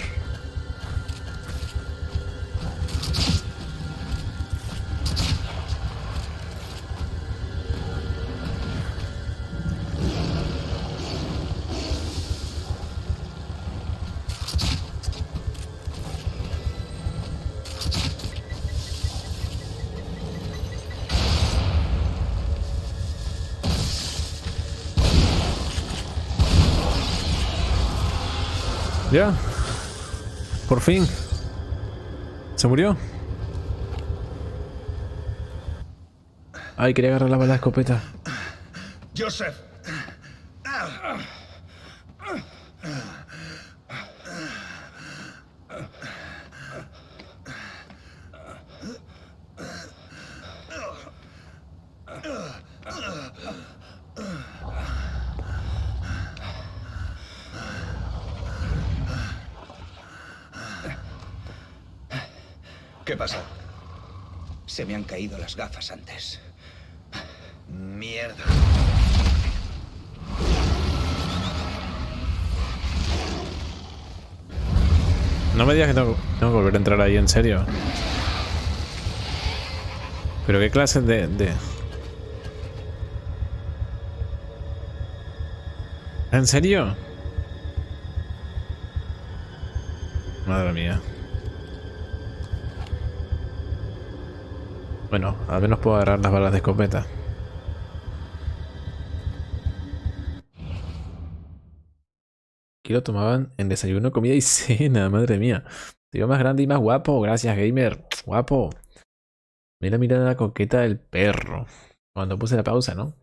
Ya. Por fin. ¿Se murió? Ay, quería agarrar la bala de escopeta. Joseph. ¿Qué pasa? Se me han caído las gafas antes. Mierda. No me digas que tengo que volver a entrar ahí, en serio. Pero qué clase de... ¿En serio? Madre mía. Bueno, al menos puedo agarrar las balas de escopeta. Aquí lo tomaban en desayuno, comida y cena, madre mía. Te veo más grande y más guapo, gracias gamer. Guapo. Mira la mirada coqueta del perro. Cuando puse la pausa, ¿no?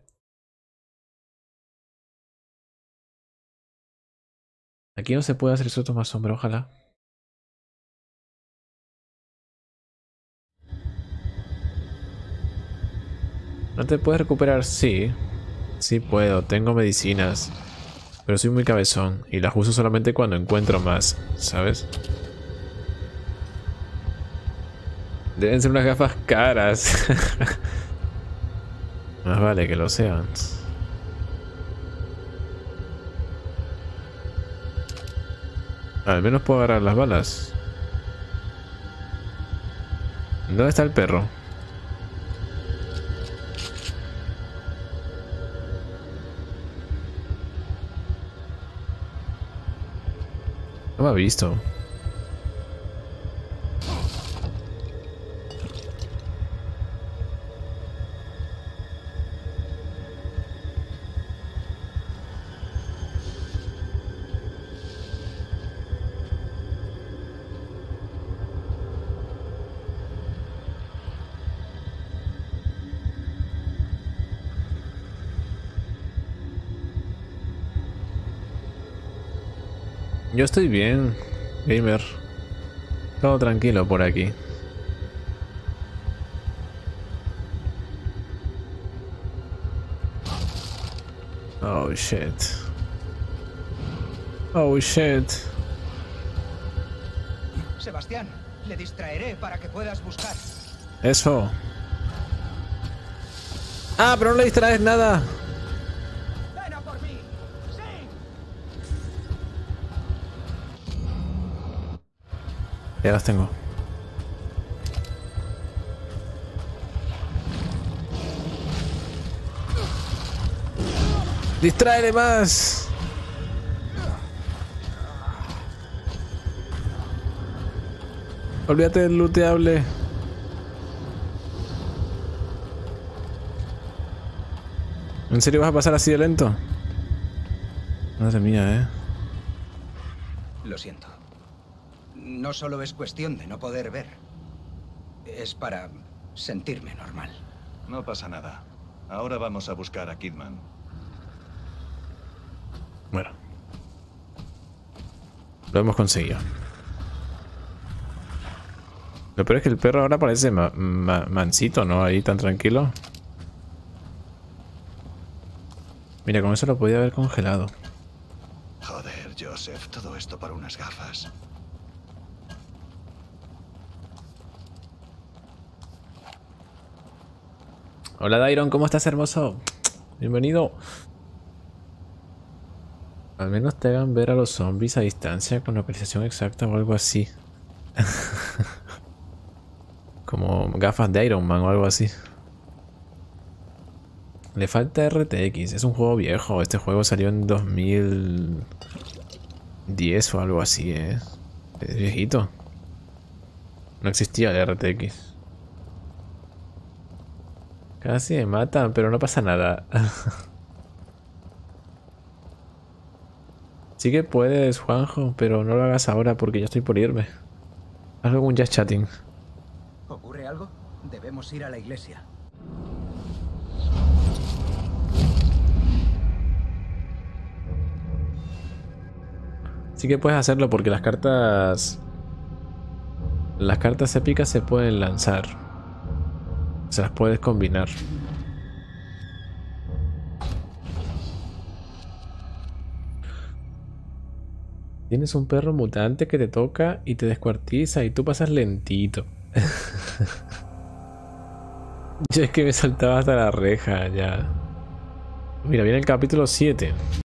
Aquí no se puede hacer eso, tomar sombra, ojalá. ¿No te puedes recuperar? Sí. Sí puedo, tengo medicinas. Pero soy muy cabezón y las uso solamente cuando encuentro más, ¿sabes? Deben ser unas gafas caras. Más vale que lo sean. Al menos puedo agarrar las balas. ¿Dónde está el perro? No me ha visto. Yo estoy bien, gamer. Todo tranquilo por aquí. Oh shit. Oh shit. Sebastián, le distraeré para que puedas buscar. Eso. Ah, pero no le distraes nada. ¡Ven a por mí! ¡Sí! Ya las tengo. ¡Distráele más! Olvídate del looteable. ¿En serio vas a pasar así de lento? Madre mía, Lo siento. No solo es cuestión de no poder ver. Es para sentirme normal. No pasa nada. Ahora vamos a buscar a Kidman. Bueno. Lo hemos conseguido. Lo peor es que el perro ahora parece mansito, ¿no? Ahí tan tranquilo. Mira, con eso lo podía haber congelado. Joder, Joseph, todo esto para unas gafas. Hola Dairon, ¿cómo estás, hermoso? Bienvenido. Al menos te hagan ver a los zombies a distancia con localización exacta o algo así. Como gafas de Iron Man o algo así. Le falta RTX, es un juego viejo. Este juego salió en 2010 o algo así, Es viejito. No existía el RTX. Casi me matan, pero no pasa nada. Sí que puedes, Juanjo, pero no lo hagas ahora porque ya estoy por irme. Hazlo con just chatting. ¿Ocurre algo? Debemos ir a la iglesia. Sí que puedes hacerlo porque las cartas épicas se pueden lanzar. Se las puedes combinar. Tienes un perro mutante que te toca y te descuartiza y tú pasas lentito. Yo es que me saltaba hasta la reja ya. Mira, viene el capítulo 7.